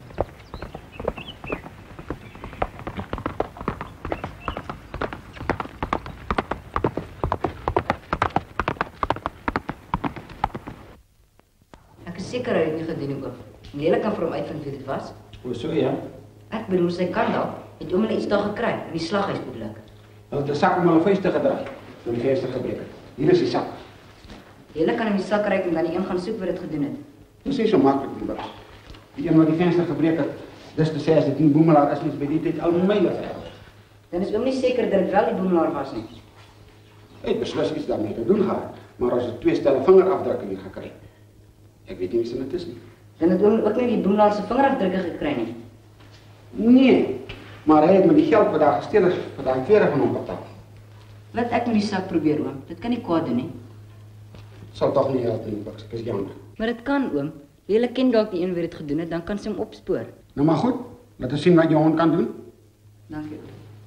Ek is seker hy het nie gedoen nie oom. Lelik kan vir hom uitvind wie dit was. O, so ja. Ek bedoel sy kan dalk. Het oom hulle iets daar gekry in die slaghuis bedoel ek. Hulle het 'n sak om hulle vuiste gedraai. Toe die venster gebreek het. Hier is die sak. Julle kan in die sak ry en dan die een gaan soek wat dit gedoen het. Dit is nie so maklik nie, Bas. Die een wat die venster gebreek het, dis te sê as dit nie Boemelaar is nie, by die tyd al myle ver. Dan is oom nie seker dat dit wel die Boemelaar was nie. Hy het beslis iets daarmee te doen gehad, maar as het twee stelle vingerafdrukke hier gekry. Ek weet nie wie se dit is nie. Dan het oom ook nie die Boemelaar se vingerafdrukke gekry nie. Nee, maar hy het met die geld wat daar gesteel is, vir daai klere van hom betaal. Laat ek met die sak probeer oom. Dit kan nie kwaad doen nie. Sal tog nie help nie, Bas. Ek is jammer. Maar dit kan oom. Julle ken dalk die een wie dit gedoen het, dan kan sy hom opspoor. Nou maar goed, laat ons sien wat jou hond kan doen. Dankie.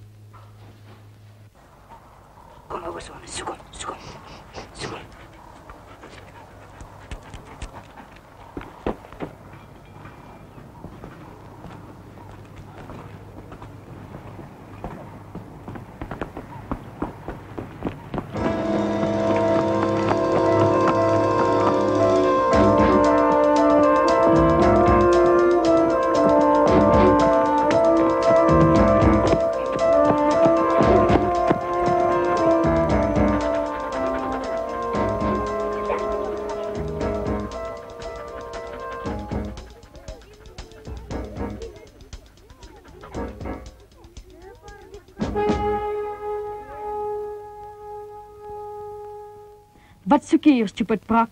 Kom over so, soek hom, soek hom. Soek hom. Wat soek jy hier, stupid prak?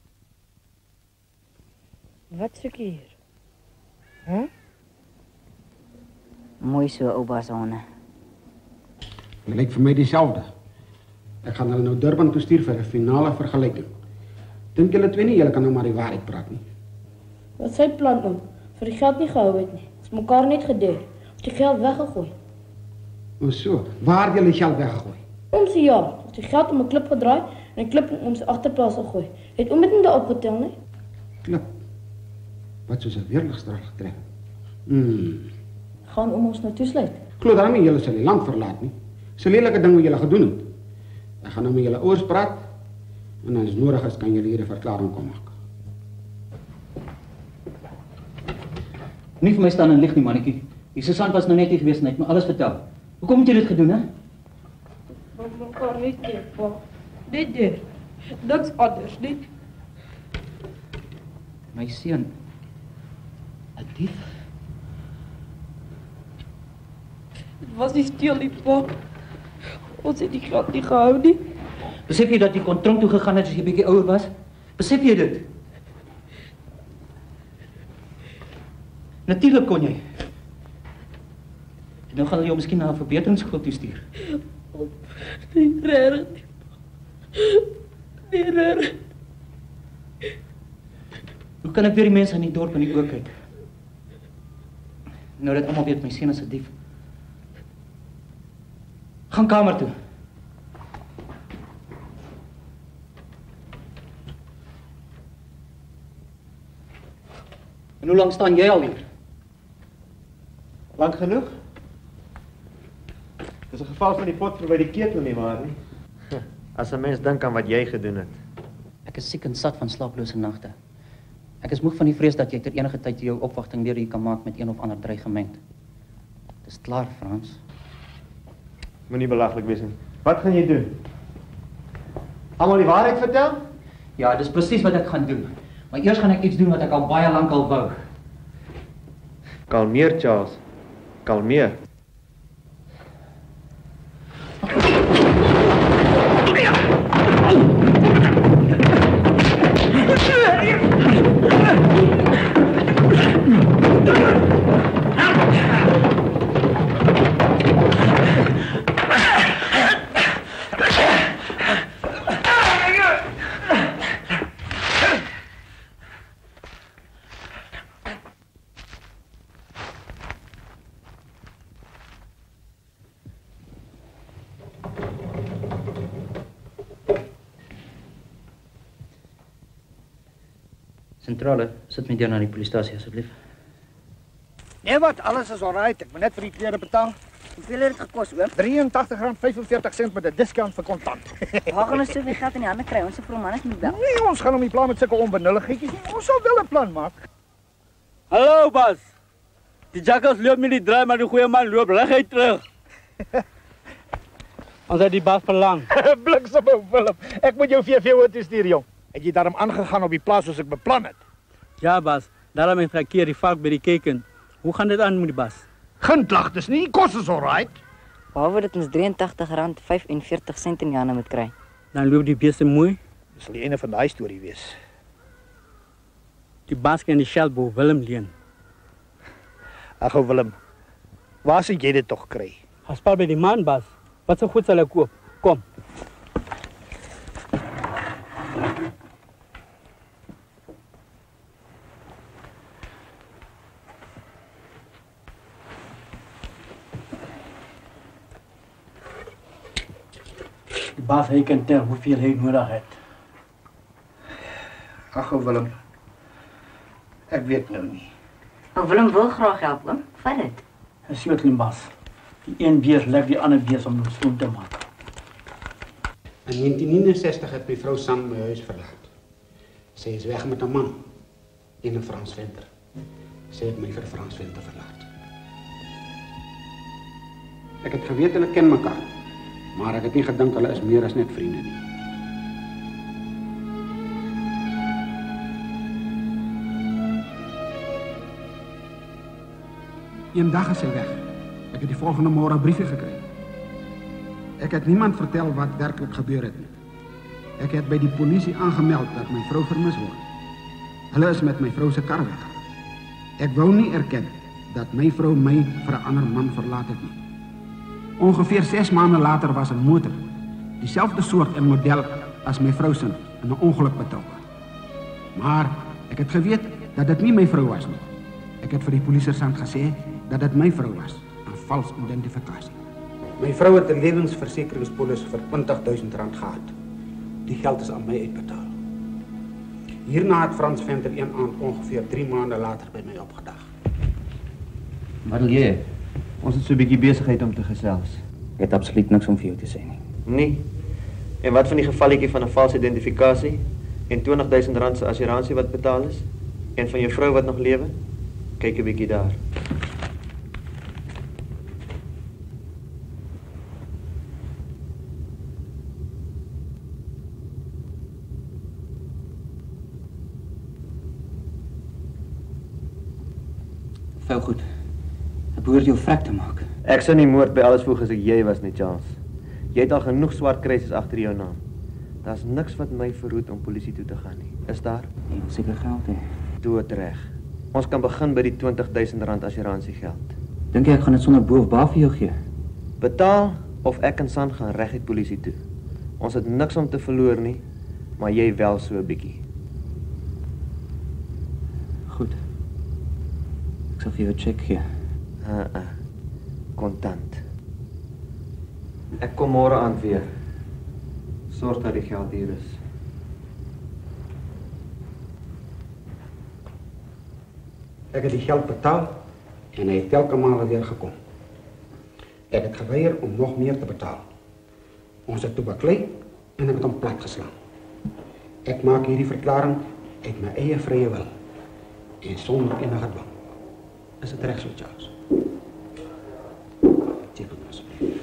Wat soek jy hier? Hm? Mooi so, oupa se honde. Dit lyk vir my dieselfde. Ek gaan hulle nou Durban toe stuur vir 'n finale vergelyking. Dink julle twee nie julle kan nou maar die waarheid praat nie? Wat sy plan om? Vir die geld nie gehou het nie. Ons mekaar net gedeur. Ons die geld weggegooi. O so, waar het julle geld weggegooi? Ons ja, ons die geld om 'n klip gedraai en 'n klip in ons agterplaas gegooi. Het oom dit nie daar opgetel nie? Klip. Wat soos 'n weerligstraal getrek. Hmm. Gaan oom ons nou toesluit. Glo dan nie julle sal die land verlaat nie. Dis 'n lelike ding wat julle gedoen het. Ek gaan nou met julle ouers praat en as nodig is kan julle hier 'n verklaring kom maak. Nie vir my staan en lig nie, mannetjie. Die sergeant was nou net hier gewees en hy het my alles vertel. Hoekom het jy dit gedoen, hè? Ons mekaar net keer, pa. Dit deur. Niks anders nie. My seun. 'n Dief. Dit was nie steel nie, pa. Ons het die geld nie gehou nie. Besef jy dat jy kon tronk toe gegaan het as jy bietjie ouer was? Besef jy dit? Natuurlik kon jy. En nou gaan hulle jou miskien na 'n verbeteringsskool toe stuur. Nee, regtig nie. Nee, regtig. Hoe kan ek weer die mense in die dorp in die oë kyk? Nou dat almal weet my seun is 'n dief. Gaan kamer toe. En hoe lank staan jy al hier? Lank genoeg? Dis 'n geval van die pot verby die ketel nie waar nie. As 'n mens dink aan wat jy gedoen het. Ek is siek en sat van slaaplose nagte. Ek is moeg van die vrees dat jy ter enige tyd jou opwagting weer hier kan maak met een of ander dreigement. Dis klaar, Frans. Moenie belaglik wees nie. Wat gaan jy doen? Almal die waarheid vertel? Ja, dis presies wat ek gaan doen. Maar eers gaan ek iets doen wat ek al baie lank al wou. Kalmeer, Charles. Kalmeer. Sentrale, sit my deur na die polisiestasie asseblief. Nee wat, alles is alright. Ek moet net vir die klere betaal. Hoeveel het dit gekos, oom? drieëntagtig rand vyfenveertig sent met 'n discount vir kontant. Waar gaan ons soveel geld in die hande kry? Ons se vrou man is moet bel. Nee, ons gaan hom nie plan met sulke onbenulligheidjies nie. Ons sal wel 'n plan maak. Hallo, Bas. Die jakkals loop met die draai, maar die goeie man loop reguit terug. Ons het die Bas verlang. Bliksem, ou Willem. Ek moet jou V V O toe stuur, jong. Het jy daarom aangegaan op die plaas soos ek beplan het? Ja, Bas. Daarom het ek keer die vark by die keken. Hoe gaan dit aan met die Bas? Geen klagtes nie. Kos is alright. Behalwe dat ons drieëntagtig rand vyfenveertig sent in die hande moet kry. Dan loop die beeste mooi. Dis die einde van daai storie wees. Die Bas kan die Shellbo Willem leen. Ag ou Willem. Waar sê jy dit tog kry? Gaan spaar by die man, Bas. Wat so goed sal ek koop? Kom. Die Bas, hy kan tel hoeveel hy nodig het. Ag ou Willem. Ek weet nou nie. Ou Willem wil graag help, oom. Vat dit. Hy sê wat Bas. Die een bees lek die ander bees om hom skoon te maak. In negentien negenensestig het my vrou Sam my huis verlaat. Sy is weg met 'n man en 'n Frans venter. Sy het my vir Frans venter verlaat. Ek het geweet hulle ken mekaar, maar ek het nie gedink hulle is meer as net vriende nie. Eendag is sy weg. Ek het die volgende môre 'n briefie gekry. Ek het niemand vertel wat werklik gebeur het nie. Ek het by die polisie aangemeld dat my vrou vermis word. Hulle is met my vrou se kar weg. Ek wou nie erken dat my vrou my vir 'n ander man verlaat het nie. Ongeveer ses maande later was 'n motor, dieselfde soort en model as my vrou se, in 'n ongeluk betrokke. Maar ek het geweet dat dit nie my vrou was nie. Ek het vir die polisiesergeant gesê dat dit my vrou was, 'n vals identifikasie. My vrou het 'n lewensversekeringspolis vir twintig duisend rand gehad. Die geld is aan my uitbetaal. Hierna het Frans Venter een aand ongeveer drie maande later by my opgedag. Wat wil jy? Ons het so 'n bietjie besigheid om te gesels. Ek het absoluut niks om vir jou te sê nie. Nee. En wat van die gevalletjie van 'n valse identifikasie en twintig duisend rand se assuransie wat betaal is? En van jou vrou wat nog lewe? Kyk 'n bietjie daar. Veel goed. Ek behoort jou vrek te maak. Ek sou nie moord by alles voeg as ek jy was nie, Charles. Jy het al genoeg swart kruisies agter jou naam. Daar's niks wat my verhoed om polisie toe te gaan nie. Is daar? Jy wil seker geld hê. Doodreg. Ons kan begin by die twintig duisend rand assuransieggeld. Dink jy ek gaan dit sonder bo of baaf vir jou gee? Betaal of ek en San gaan reguit polisie toe. Ons het niks om te verloor nie, maar jy wel so 'n bietjie. Goed. Ek sal vir jou 'n cheque gee. Uh uh. Kontant. Ek kom môre aan weer. Sorg dat die geld hier is. Ek het die geld betaal en hy het telke male weer gekom. Ek het geweier om nog meer te betaal. Ons het toe baklei en ek het hom plat geslaan. Ek maak hierdie verklaring uit my eie vrye wil en sonder enige dwang. Is dit reg so, Charles? Teken asseblief.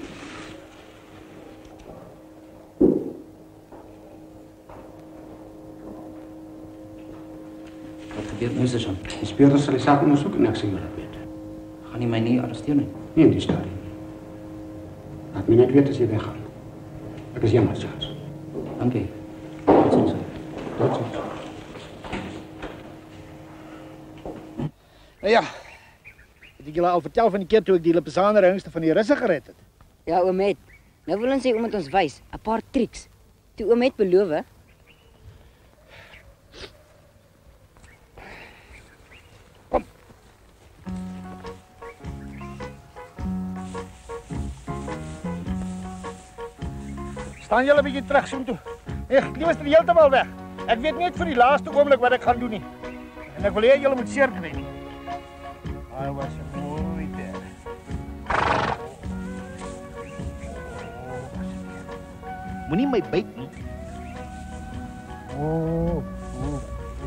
Wat gebeur nou, Sergeant? Die speurder sal die saak ondersoek en ek sien wat dit weet. Gaan jy my nie arresteer nie? Nie in die stadium. Laat my net weet as jy weggaan. Ek is jammer, Charles. Dankie. Tot ziens. Tot ziens. Nou ja, het ek julle al vertel van die keer toe ek die Lipizzaner hengste van die Russe gered het? Ja, oom het. Nou wil ons sê oom het ons wys, 'n paar triks. Toe oom het beloof. Kom. Staan julle 'n bietjie terug so toe. Ek kleef is er heeltemal weg. Ek weet net vir die laaste oomblik wat ek gaan doen nie. En ek wil hê julle moet seer kry nie. Hy was 'n mooi ding. Moenie my byt nie. Oh, oh.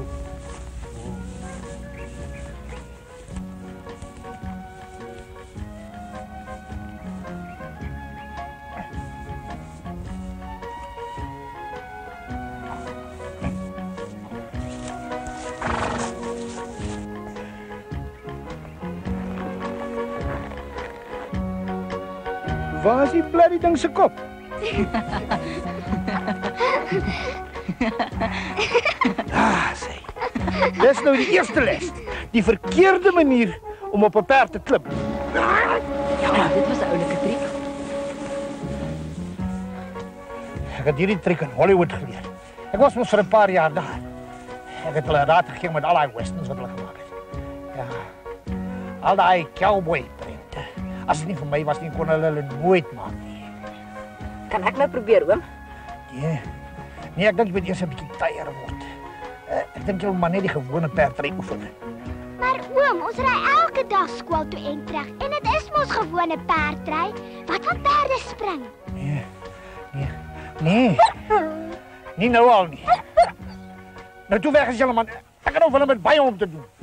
Waar is die bloody ding se kop? Ah, sê. Dis nou die eerste les. Die verkeerde manier om op 'n perd te klim. Ja, dit was 'n oulike triek. Ek het hierdie triek in Hollywood geleer. Ek was mos vir 'n paar jaar daar. Ek het hulle raad gegee met al daai westerns wat hulle gemaak het. Ja. Al daai cowboy prente. As dit nie vir my was nie, kon hulle hulle nooit maak nie. Kan ek nou probeer, oom? Nee. Nee, ek dink jy moet eers 'n bietjie tyer word. Uh, ek dink jy moet maar net die gewone perdry oefen. Maar oom, ons ry elke dag skool toe en terug en dit is mos gewone perdry. Wat van perde spring? Nee. Nee. Nee. Nie nou al nie. Nou toe weg is julle man. Ek het nou hulle met baie om te doen.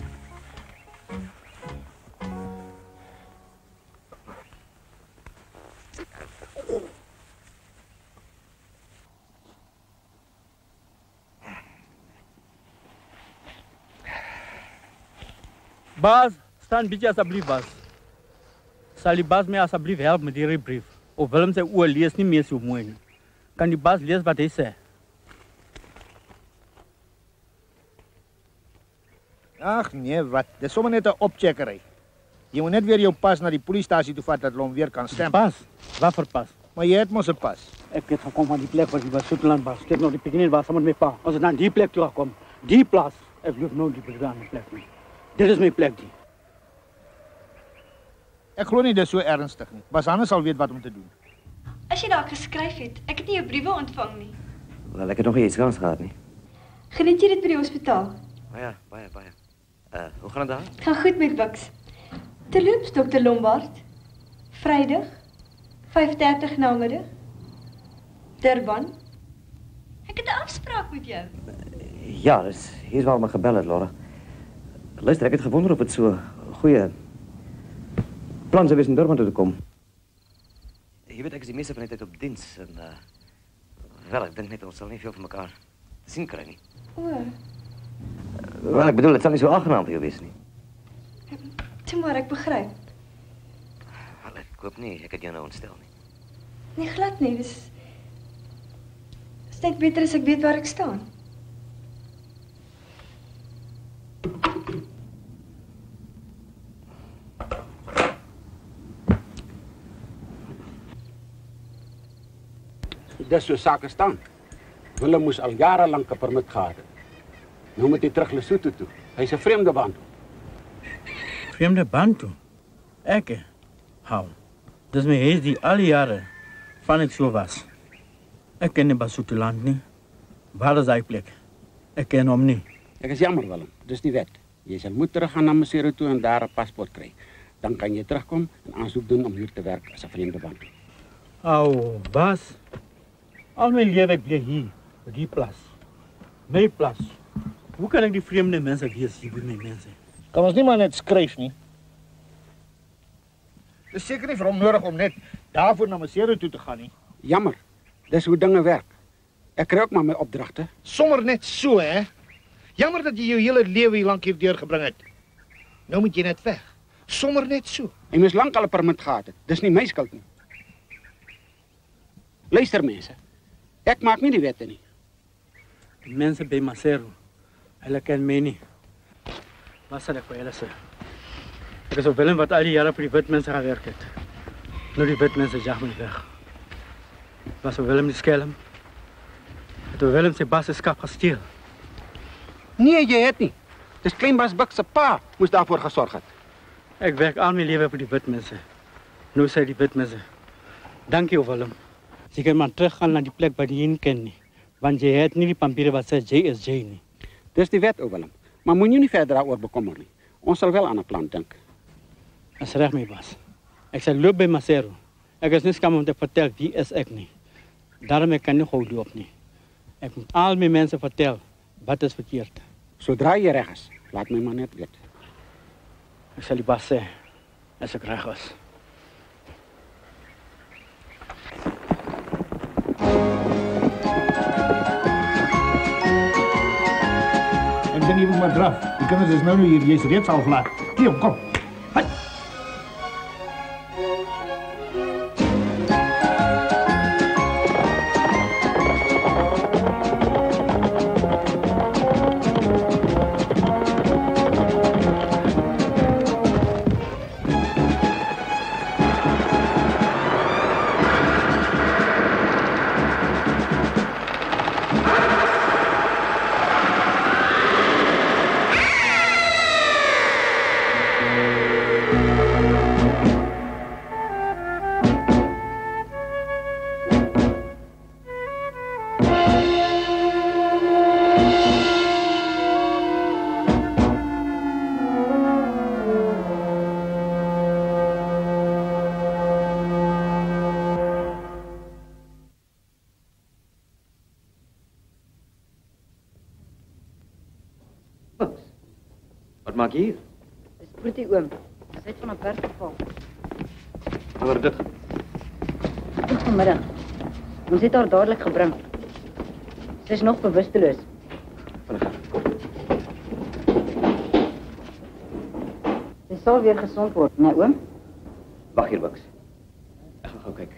Baas, staan bietjie asseblief, baas. Sal die baas my asseblief help met hierdie brief? Of Willem sy oë lees nie meer so mooi nie. Kan die baas lees wat hy sê? Ag nee, wat? Dis sommer net 'n opcheckery. Jy moet net weer jou pas na die polisiestasie toe vat dat hulle hom weer kan stem. Pas? Wat vir pas? Maar jy het mos 'n pas. Ek het gekom van die plek waar die was Soetland was. Ek het nog die pequenin was saam met my pa. Ons het dan die plek toe gekom. Die plaas. Ek loop nou die begaande plek nie. Dit is my plek die. Ek glo nie dis so ernstig nie. Bas Hannes sal weet wat om te doen. As jy dalk geskryf het, ek het nie jou briewe ontvang nie. Wel, ek het nog nie iets kans gehad nie. Geniet jy dit by die hospitaal? Baie, baie, baie. Uh, hoe gaan dit daar? Gaan goed met Bux. Terloops, dokter Lombard. Vrydag, vyf dertig namiddag. Durban. Ek het 'n afspraak met jou. Ja, dis hier's waar my gebel het, Laura. Luister, ek het gewonder of dit so 'n goeie plan sou wees om Durban toe te kom. Jy weet, ek is die meeste van die tyd op diens en uh, wel, ek dink net ons sal nie veel van mekaar te sien kry nie. O. Uh, wel, ek bedoel, dit sal nie so aangenaam vir jou wees nie. Toe maar, ek begryp. Wel, ek hoop nie, ek het jou nou ontstel nie. Nee, glad nie, dis... Dis net beter as ek weet waar ek staan. Dis so sake staan. Willem moes al jare lank 'n permit gehad het. Nou moet hy terug Lesotho toe. Hy's 'n vreemde Bantu. Vreemde Bantu? Ek? Hou. Dis my huis die al die jare van ek so was. Ek ken nie Basutoland nie. Waar is hy plek? Ek ken hom nie. Ek is jammer, Willem. Dis die wet. Jy sal moet teruggaan na Maseru toe en daar 'n paspoort kry. Dan kan jy terugkom en aansoek doen om hier te werk as 'n vreemde Bantu. Ou, Bas. Al my lewe ek bly hier, op die plaas. My plaas. Hoe kan ek die vreemde mense wees hier by my mense? Kan ons nie maar net skryf nie? Dis seker nie vir hom nodig om net daarvoor na Maseru toe te gaan nie. Jammer. Dis hoe dinge werk. Ek kry ook maar my opdragte. Sommer net so, hè? Jammer dat jy jou hele lewe hier lank hier deurgebring het. Nou moet jy net weg. Sommer net so. Hy moes lank al 'n permit gehad het. Dis nie my skuld nie. Luister mense. Ek maak nie die wette nie. Die mense by Maseru, hulle ken my nie. Wat sal ek vir hulle sê? Ek is op Willem wat al die jare vir die wit mense gewerk het. Nou die wit mense jag my weg. Was op Willem die skelm? Het op Willem sy basisskap gesteel? Nee, jy het nie. Dis klein Bas Bux se pa moes daarvoor gesorg het. Ek werk al my lewe vir die wit mense. Nou sê die wit mense. Dankie, Willem. Jy kan maar teruggaan na die plek waar jy nie ken nie. Want jy het nie die papiere wat sê J is J nie. Dis die wet, Willem. Maar moet je niet verder daaroor bekommeren. Ons zal wel aan een plan denken. Dat is recht, mijn baas. Ik zal loop bij Macero. Ik is niet skam om te vertellen wie is ik niet. Daarom kan ik niet goed op niet. Ik moet al mijn mensen vertellen wat is verkeerd. Zodra je recht is, laat mij maar net weten. Ik zal die baas zeggen als ik recht is. Ik denk even maar draf. Die kinderen is nou nu hier, je is reeds al laat. Hier, kom. Hai. Wat maak je hier? Dis Proetie oom. Sy het van 'n berg geval. Waar dit? Goed vanmiddag. Ons het haar dadelik gebring. Sy is nog bewusteloos. Sy sal weer gesond word, né oom? Wag hier, Bux. Ek gaan gou kyk.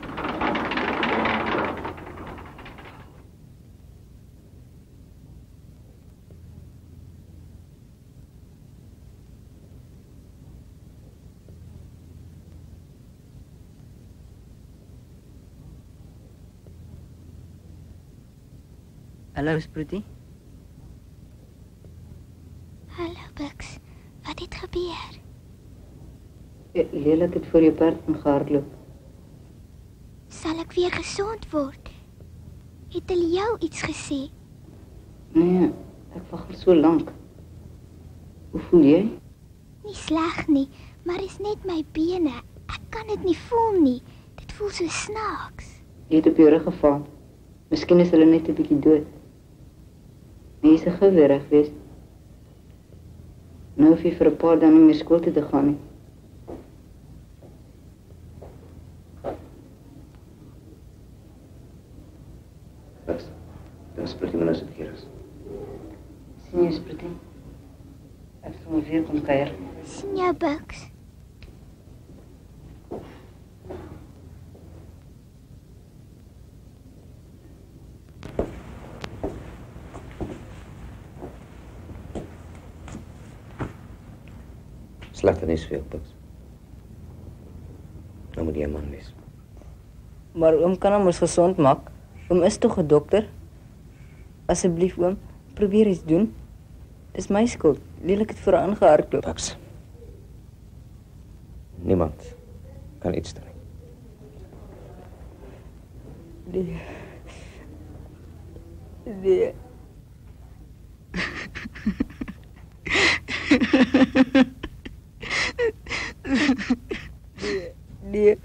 Hallo, Sprutie. Hallo, Bux. Wat het gebeur? Lelik het voor jou perd gehardloop. Sal ek weer gesond word? Het hulle jou iets gesê? Nee, ek wag al so lank. Hoe voel jy? Nie sleg nie, maar is net my bene. Ek kan dit nie voel nie. Dit voel so snaaks. Jy het op jou rug geval. Miskien is hulle net 'n bietjie dood. Maar jy se gou weer reg wees. Nou hoef jy vir 'n paar dae nie meer skool toe te gaan nie. Bux, dan Sprutie maar nou sit hier is. Sien jy, Sprutie? Ek sal weer kom kuier. Sien jou, Bux? Slegte nuus vir jou, Bux. Nou moet jy 'n man wees. Maar oom kan hom ons gesond maak. Oom is tog 'n dokter. Asseblief oom, probeer iets doen. Dis my skuld. Lelik het voor haar aangehardloop. Bux. Niemand kan iets doen. Nee. Nee. Nee. Nee.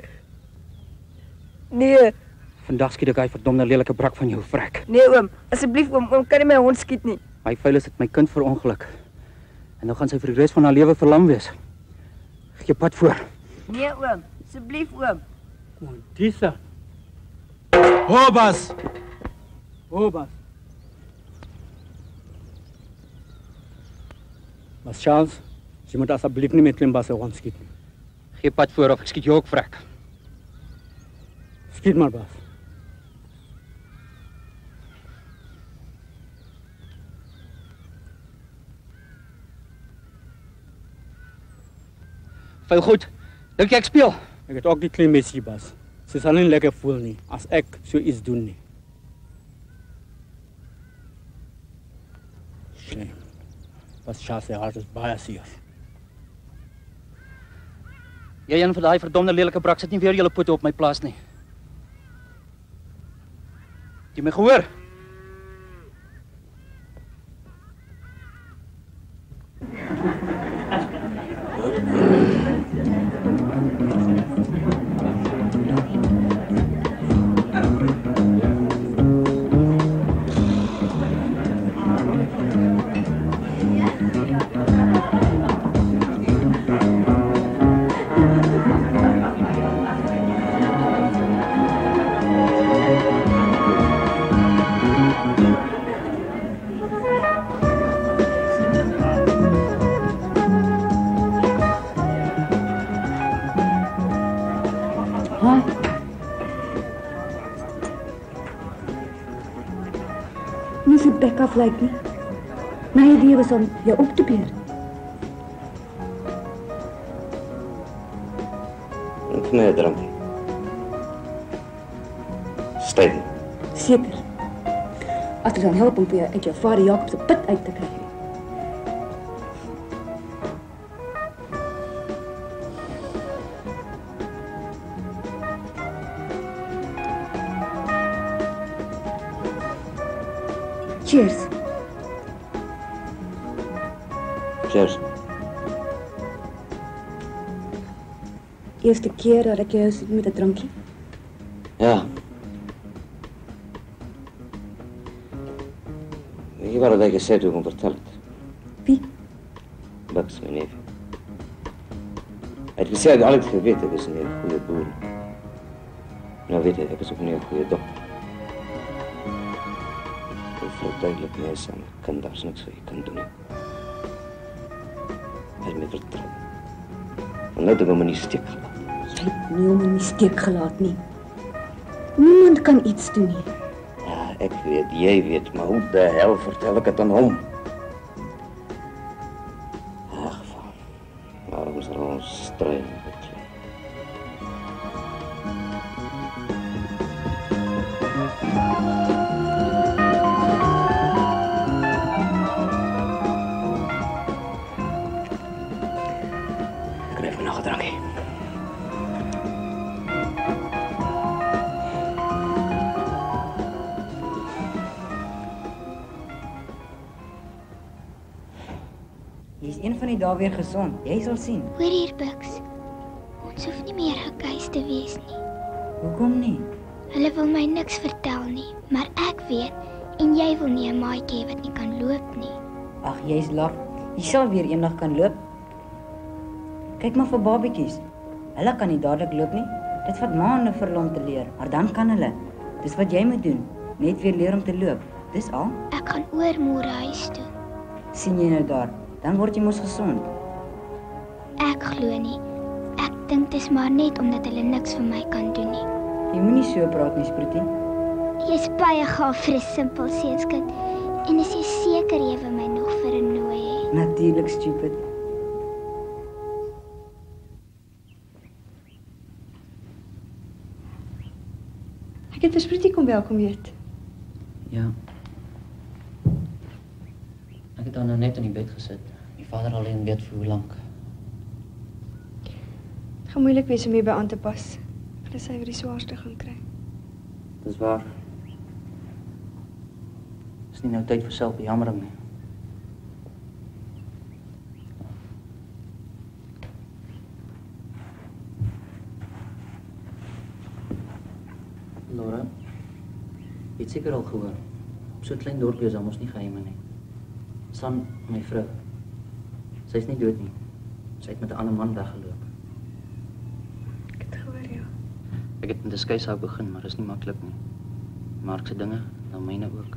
Nee. Vandag skiet ek hy verdomde lelike brak van jou vrek. Nee oom, asseblief oom, oom kan nie my hond skiet nie. My vuilis het my kind verongeluk. En nou gaan sy vir die res van haar lewe verlam wees. Gee pad voor. Nee oom, asseblief oom. Kom, Disa. Hobas. Hobas. Mas Charles, jy moet asseblief nie met klimbasse rondskiet nie. Gee pad voor of ek skiet jou ook vrek. Skiet maar, baas. Veel goed. Dink jy ek speel? Ek het ook die klein messie, baas. Sy sal nie lekker voel nie, as ek so iets doen nie. Shame. Bas Charles se hart is baie seer. Jy en vir daai verdomde lelike brak sit nie weer julle pote op my plaas nie. Jy my gehoor? Nie so bek af lyk nie. My idee was om jou op te beer. Ek my 'n drankie. Styf. Seker. As jy dan help om vir jou uit jou vader Jakob se put uit te kry. Cheers. Cheers. Eerste keer dat ek jou sien met 'n drankie. Ja. Weet jy wat ek gesê het om vertel het? Wie? Buks, my neef. Hy het gesê, ek het altyd geweet, ek is nie 'n goeie boer. Nou weet hy, ek is ook nie 'n goeie dokter. Duidelijk mees aan kind, daar is niks wat je kan doen. Hij heeft me vertrouwen. En nou heb ik me niet steek gelaten. Jy het nie om in die steek gelaat nie. Niemand kan iets doen nie. Ja, ik weet, jij weet, maar hoe de hel vertel ik het aan hom? In elk geval, waarom zal ons strijden? Daar weer gezond. Jy sal sien. Hoor hier, Buks. Ons hoef nie meer gekuis te wees nie. Hoekom nie? Hulle wil my niks vertel nie, maar ek weet en jy wil nie 'n maatjie hê wat nie kan loop nie. Ag, jy's laf. Jy sal weer eendag kan loop. Kyk maar vir babatjies. Hulle kan nie dadelik loop nie. Dit vat maande vir hulle om te leer, maar dan kan hulle. Dis wat jy moet doen. Net weer leer om te loop. Dis al. Ek gaan oor môre huis toe. Sien jy nou daar? Dan word jy mos gesond. Ek glo nie. Ek dink dit is maar net omdat hulle niks vir my kan doen nie. Jy moenie so praat nie, Sprutie. Jy's baie gaaf vir 'n simpel seunskind. En is jy seker jy wil my nog vir 'n nooi hê? Natuurlik, stupid. Ek het vir Sprutie kom welkom weet. Ja. Ek het dan nou net in die bed gesit. My vader alleen weet vir hoe lank. Het gaan moeilik wees om hier by aan te pas. Hulle sê hy die swaarste gaan kry. Dis waar. Is nie nou tyd vir selfbejammering nie. Laura, jy het seker al gehoor. Op so 'n klein dorpie is daar mos nie geheime nie. San, my vrou. Sy is nie dood nie. Sy het met 'n ander man weggeloop. Ek het gehoor, ja. Ek het met 'n skeisou begin, maar dis nie maklik nie. Mark se dinge, nou myne ook.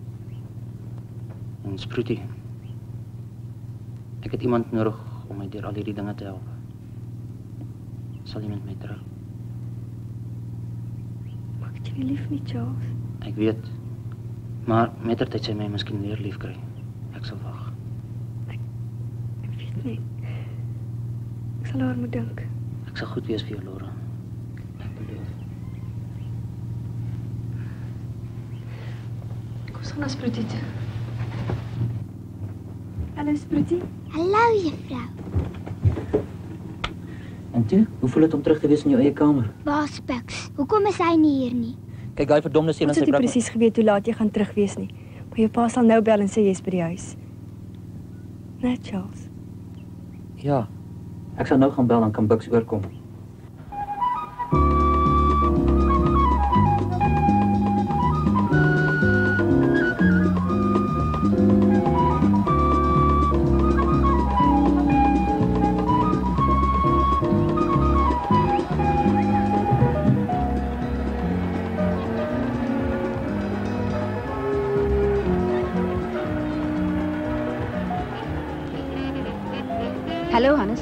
En Sprutie. Ek het iemand nodig om my deur al hierdie dinge te help. Sal jy met my trou? Maar ek het jou nie lief nie, Charles. Ek weet. Maar mettertyd sy my miskien weer lief kry. Ek sal wag. Ek, ek weet nie. Ek sal haar moet dink. Ek sal goed wees vir jou, Laura. Ek beloof. Kom ons gaan na Sprutie toe. Hallo Sprutie. Hallo juffrou. En toe, hoe voel dit om terug te wees in jou eie kamer? Baas Buks, hoekom is hy nie hier nie? Kyk, daai verdomde seun en sy vrou. Ons het nie vrou. presies geweet hoe laat jy gaan terug wees nie. Maar jou pa sal nou bel en sê jy's by die huis. Net Charles. Ja. Ek sal nou gaan bel, dan kan Buks oorkom. Hallo Hannes.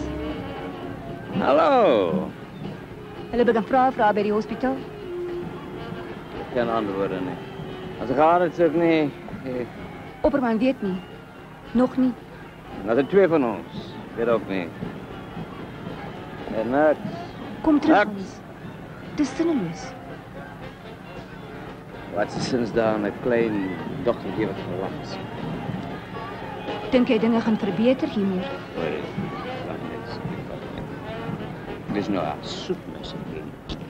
Hallo. Hulle begin vra vra by die hospitaal. Geen antwoorde nie. As ek haar het, sê ek nie, Nee. Opperman weet nie. Nog nie. Nou, de twee van ons. Weet ook niet. En niks. Kom terug, Hannes. Dis sinneloos. Wat is sinds daar een klein dochtertje wat verwacht? Dink jy dinge gaan verbeter hiermee? Nee, dat is niet. Dis nou 'n soetmes kind.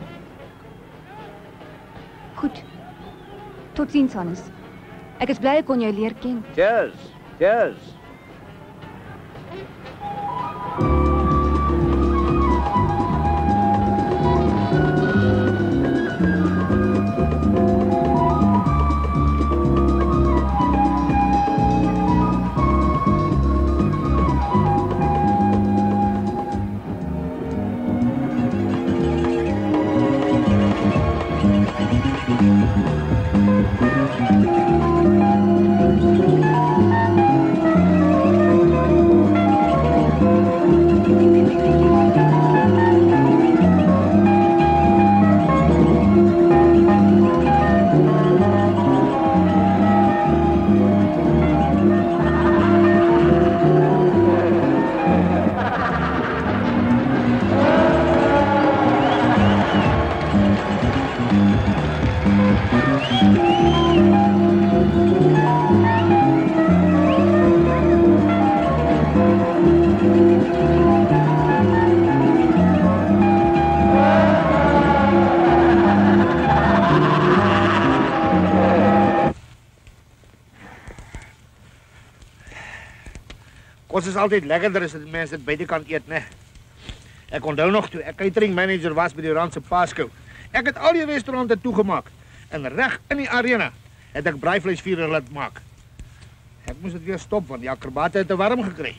Goed. Totsiens, Hannes. Ek is bly ek kon jou leer ken. Cheers. Cheers. Kos is altyd lekkerder as dit mense dit buite kan eet, né? Ek onthou nog toe ek catering manager was by die Randse Paaskou. Ek het al die restaurante toegemaak en reg in die arena het ek braaivleisvuur laat maak. Ek moes dit weer stop want die akrobate het te warm gekry.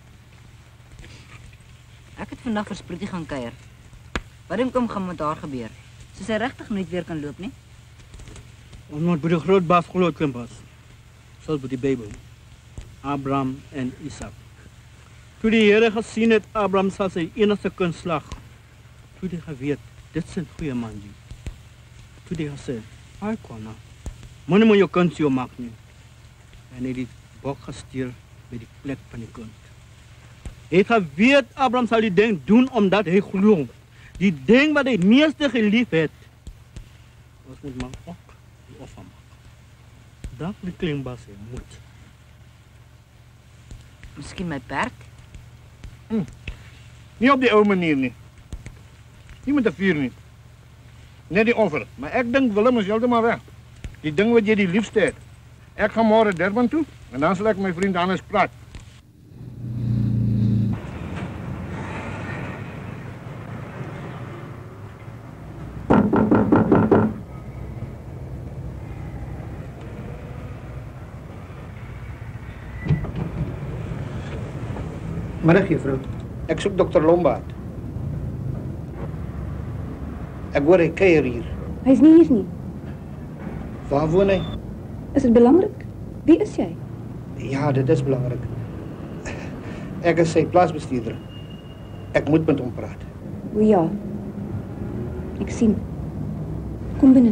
Ek het vandag vir Sprutie gaan kuier. Wat dink kom gaan met haar gebeur? Soos sy regtig nooit weer kan loop nie. Omdat by die groot baas groot kind was. Soos by die Bybel. Abraham en Isaac. Toe die Here gesien het Abraham sal sy enigste kind slag. Toe die geweet, dit is 'n goeie man die. Toe die gesê, "Ai kwana. Moenie moet jou kind so maak nie." En hy het die bok gestuur by die plek van die kind. Hy het geweet Abraham sal die ding doen omdat hy glo. Die ding wat hy meeste gelief het. Ons moet maar ook die offer maak. Dat die kleinbaas moet. Miskien my perd? Hm. Nie op die ou manier nie. Nie met 'n vuur nie. Net die offer, maar ek dink Willem is heeltemal reg. Die ding wat jy die liefste het. Ek gaan môre Durban toe en dan sal ek my vriend Hannes praat. Middag, juffrou. Ek soek dokter Lombard. Ek hoor hy kuier hier. Hy's nie hier nie. Waar woon hy? Is dit belangrik? Wie is jy? Ja, dit is belangrik. Ek is sy plaasbestuurder. Ek moet met hom praat. O ja. Ek sien. Kom binne.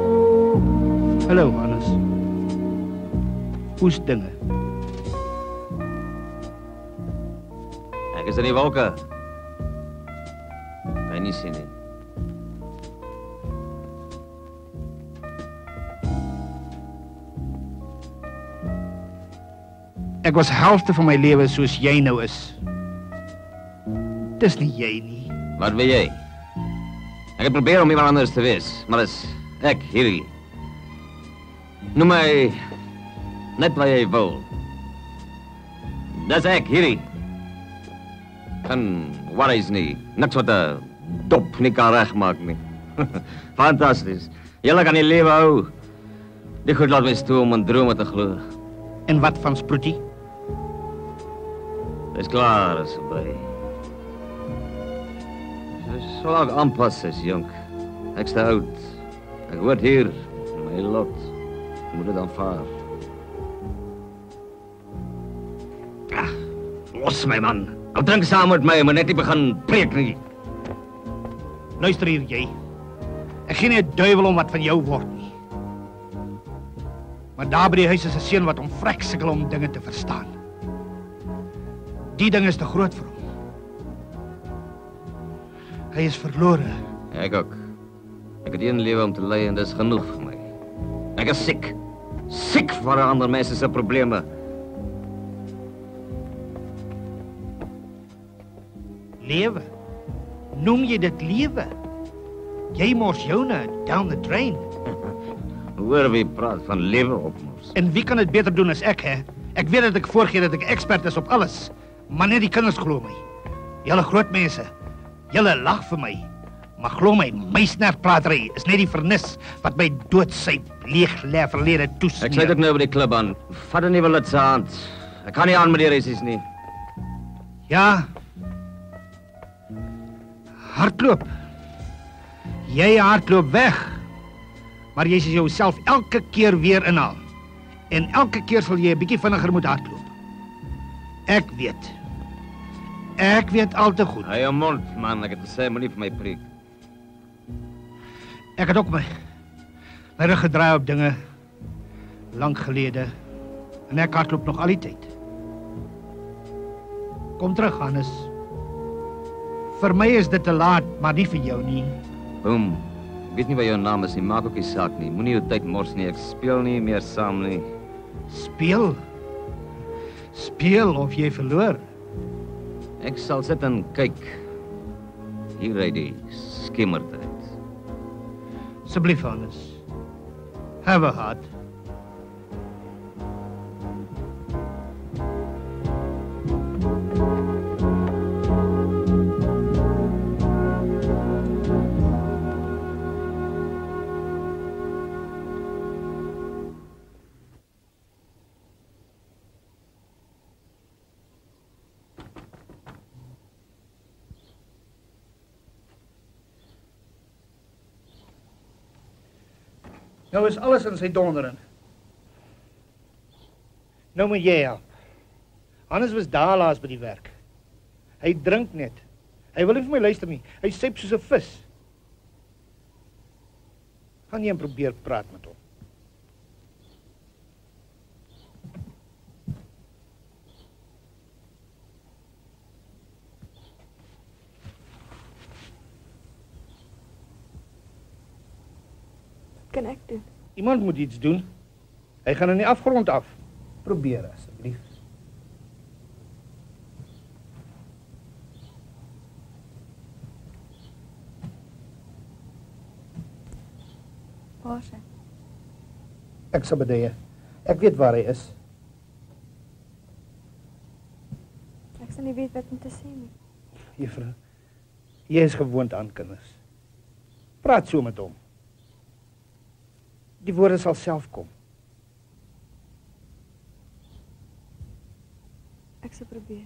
Hallo, Hannes. Hoe's dinge? Ek is in die wolke. Kan nie sien nie. Ek was helfte van my lewe soos jy nou is. Dis nie jy nie. Wat wil jy? Ek het probeer om iemand anders te wees, maar dis ek hierdie. Noem my net wat jy wil. Dis ek hierdie. Kan worries nie. Niks wat 'n dop nie kan regmaak nie. Fantasties. Julle kan die lewe hou. Die goed laat my toe om in drome te glo. En wat van Sproetie? Dis klaar asseblief. Dis so aanpas is jonk. Ek's te oud. Ek word hier my lot. Ek moet dit aanvaar. Ah, los my man. Nou drink saam met my, maar net nie begin preek nie. Luister hier jy. Ek gee nie 'n duiwel om wat van jou word nie. Maar daar by die huis is 'n seun wat hom vrek sukkel om dinge te verstaan. Die ding is te groot vir hom. Hy is verlore. Ek ook. Ek het een lewe om te lei en dis genoeg vir my. Ek is siek. Siek vir ander mense se probleme. Lewe? Noem jy dit lewe? Jy mors joune down the drain. Hoor wie praat van lewe opmors. En wie kan dit beter doen as ek, hè? Ek weet dat ek voorgee dat ek ekspert is op alles, maar net die kinders glo my. Julle groot mense, julle lag vir my. Maar glo my, my snertpratery is net die vernis wat my doodsyp leeg lê verlede toesmeer. Ek sê dit nou by die klub aan. Vat 'n nuwe lid se hand. Ek kan nie aan met die resies nie. Ja. Hardloop. Jy hardloop weg. Maar jy sal jouself elke keer weer inhaal. En elke keer sal jy 'n bietjie vinniger moet hardloop. Ek weet. Ek weet al te goed. Hou jou mond, man. Ek het gesê moenie vir my preek. Ek het ook my my rug gedraai op dinge lank gelede. En ek hardloop nog al die tyd. Kom terug, Hannes. Vir my is dit te laat, maar nie vir jou nie. Boom. Ek weet nie wat jou naam is nie, maak ook nie saak nie. Moenie jou tyd mors nie, ek speel nie meer saam nie. Speel? Speel of jy verloor? Ek sal sit en kyk. Hier ry die skimmertyd. Asseblief, Hannes. Have a heart. Nou is alles in sy dondering. Nou moet jy help. Hannes was daar laas by die werk. Hy drink net. Hy wil nie vir my luister nie. Hy syp soos 'n vis. Gaan jy en probeer praat met hom. Kan ek doen? Iemand moet iets doen. Hy gaan in die afgrond af. Probeer asseblief. Waar is hy? Ek sal beduie. Ek weet waar hy is. Ek sal nie weet wat om te sê nie. Juffrou, jy is gewoond aan kinders. Praat so met hom. Die woorde sal self kom. Ek sal probeer.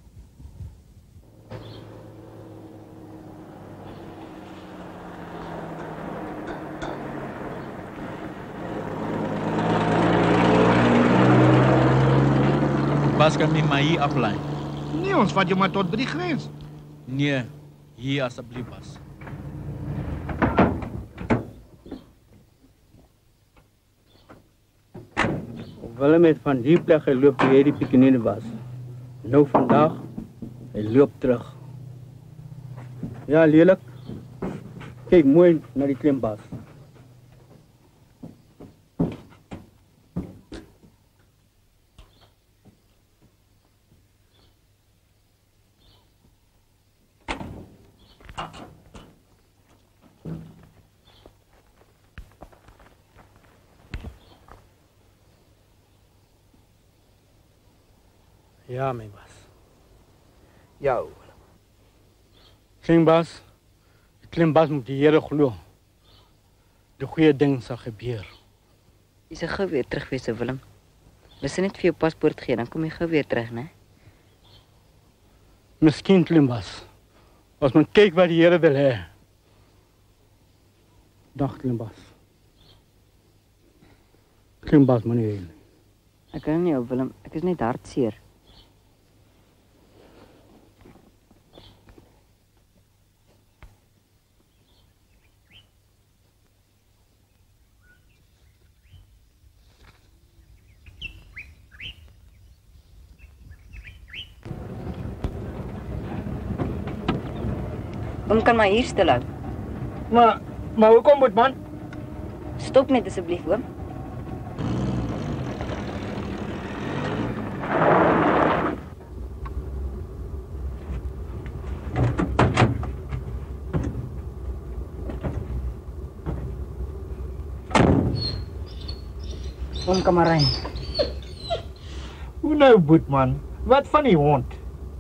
Bas kan nie maar hier aflei. Nee, ons vat jou maar tot by die grens. Nee, hier asseblief Bas. Willem het van die plek geloop waar hy die pikinine was. Nou vandag Hy loop terug. Ja, lelik. Kyk mooi na die klimbaas. Ja, my baas. Jou. Klimbaas, die klimbaas moet die Here glo. Die goeie ding sal gebeur. Jy sal gou weer terug wees, Willem. Ons net vir jou paspoort gee, dan kom jy gou weer terug, né? Miskien klimbaas. As men kyk wat die Here wil hê. Dag klimbaas. Klimbaas moet nie heen. Ek kan nie, Willem. Ek is net hartseer. Oom kan maar hier stil hou. Maar, maar hoekom moet man? Stop net asseblief, oom. Oom kan maar ry. Hoe nou, Boetman? Wat van die hond?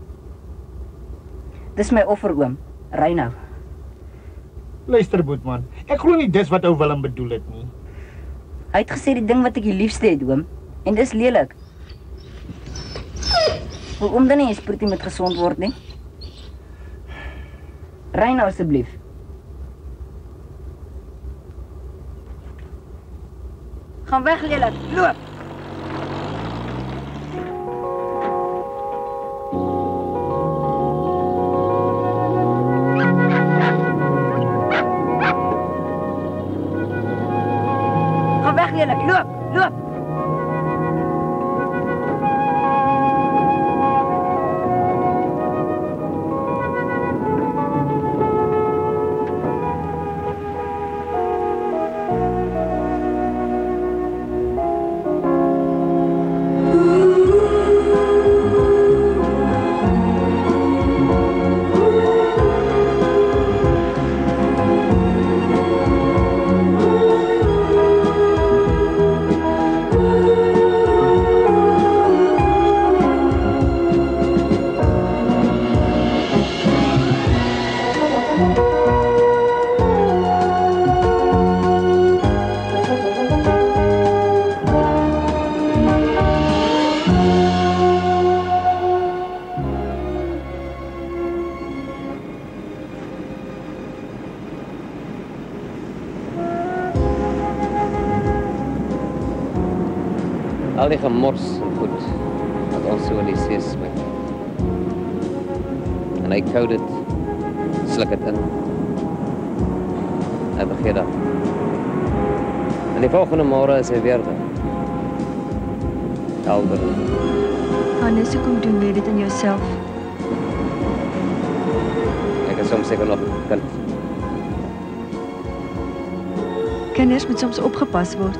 Dis my offer, oom. Ry nou. Luister, Boetman. Ek glo nie dis wat ou Willem bedoel het nie. Hy het gesê die ding wat ek die liefste het, oom. En dis lelik. Wil oom dan nie 'n sproetie met gesond word nie? Ry nou asseblief. Gaan weg, lelik. Loop. Lelik, loop, loop. Al die gemors en goed wat ons so in die see smit. En hy kou dit, sluk dit in. Hy vergeet dat. En die volgende môre is hy weer daar. Helder. Hannes, hoekom doen jy dit aan jouself? Ek is soms seker nog 'n kind. Kinders moet soms opgepas word.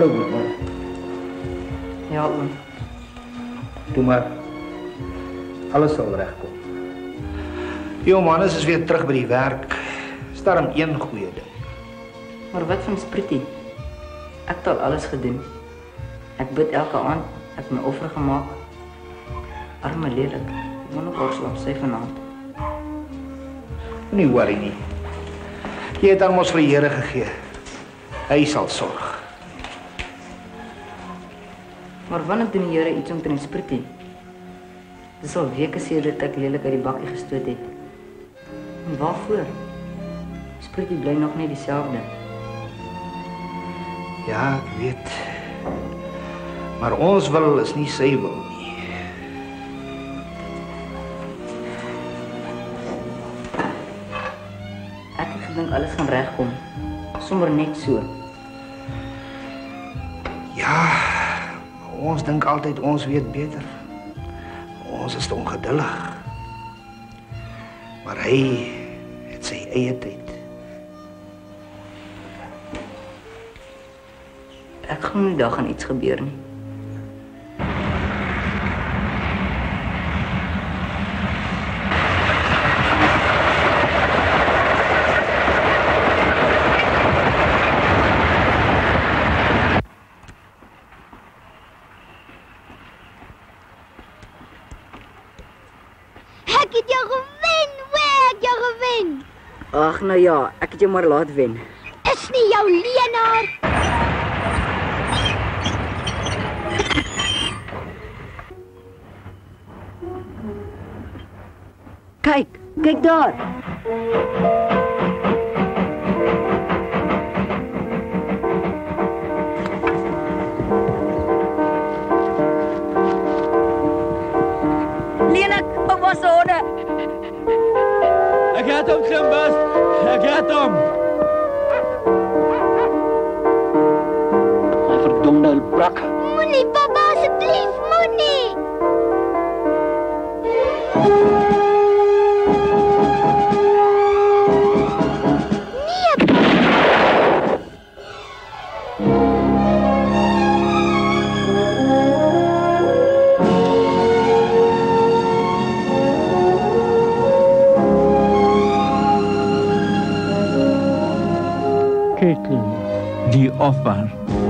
Hallo, goedemorgen. Ja, oom. Doe maar. Alles sal regkom. Jou mannes is weer terug by die werk. Is daarom een goeie ding. Maar wat van Spritty? Ek het al alles gedoen. Ek bid elke aand, ek het my offer gemaak. Arme lelik, ek moet nog oor op sy vanaand. Nie worry nie. Jy het aan ons vir die Here gegee. Hy sal sorg. Maar wanneer doen die Here iets omtrent Spritty? Dis al weke sedert ek lelik uit die bakkie gestoot het. En waarvoor? Spritty bly nog net dieselfde. Ja, ek weet. Maar ons wil is nie sy wil nie. Ek het gedink alles gaan regkom. Sommer net so. Ja, ons dink altyd ons weet beter. Ons is te ongeduldig. Maar hy het sy eie tyd. Ek glo nie daar gaan iets gebeur nie. Ek het jou gewen, wee, ek jou gewen. Ag nou ja, ek het jou maar laat wen. Is nie jou leenaar. Kyk, kyk daar. Lelik, ouma se honde. Ek het hom Grimbus. Ek het hom. Hy verdomde brak. Moenie, papa, asseblief, moenie. Caitlin, die offer.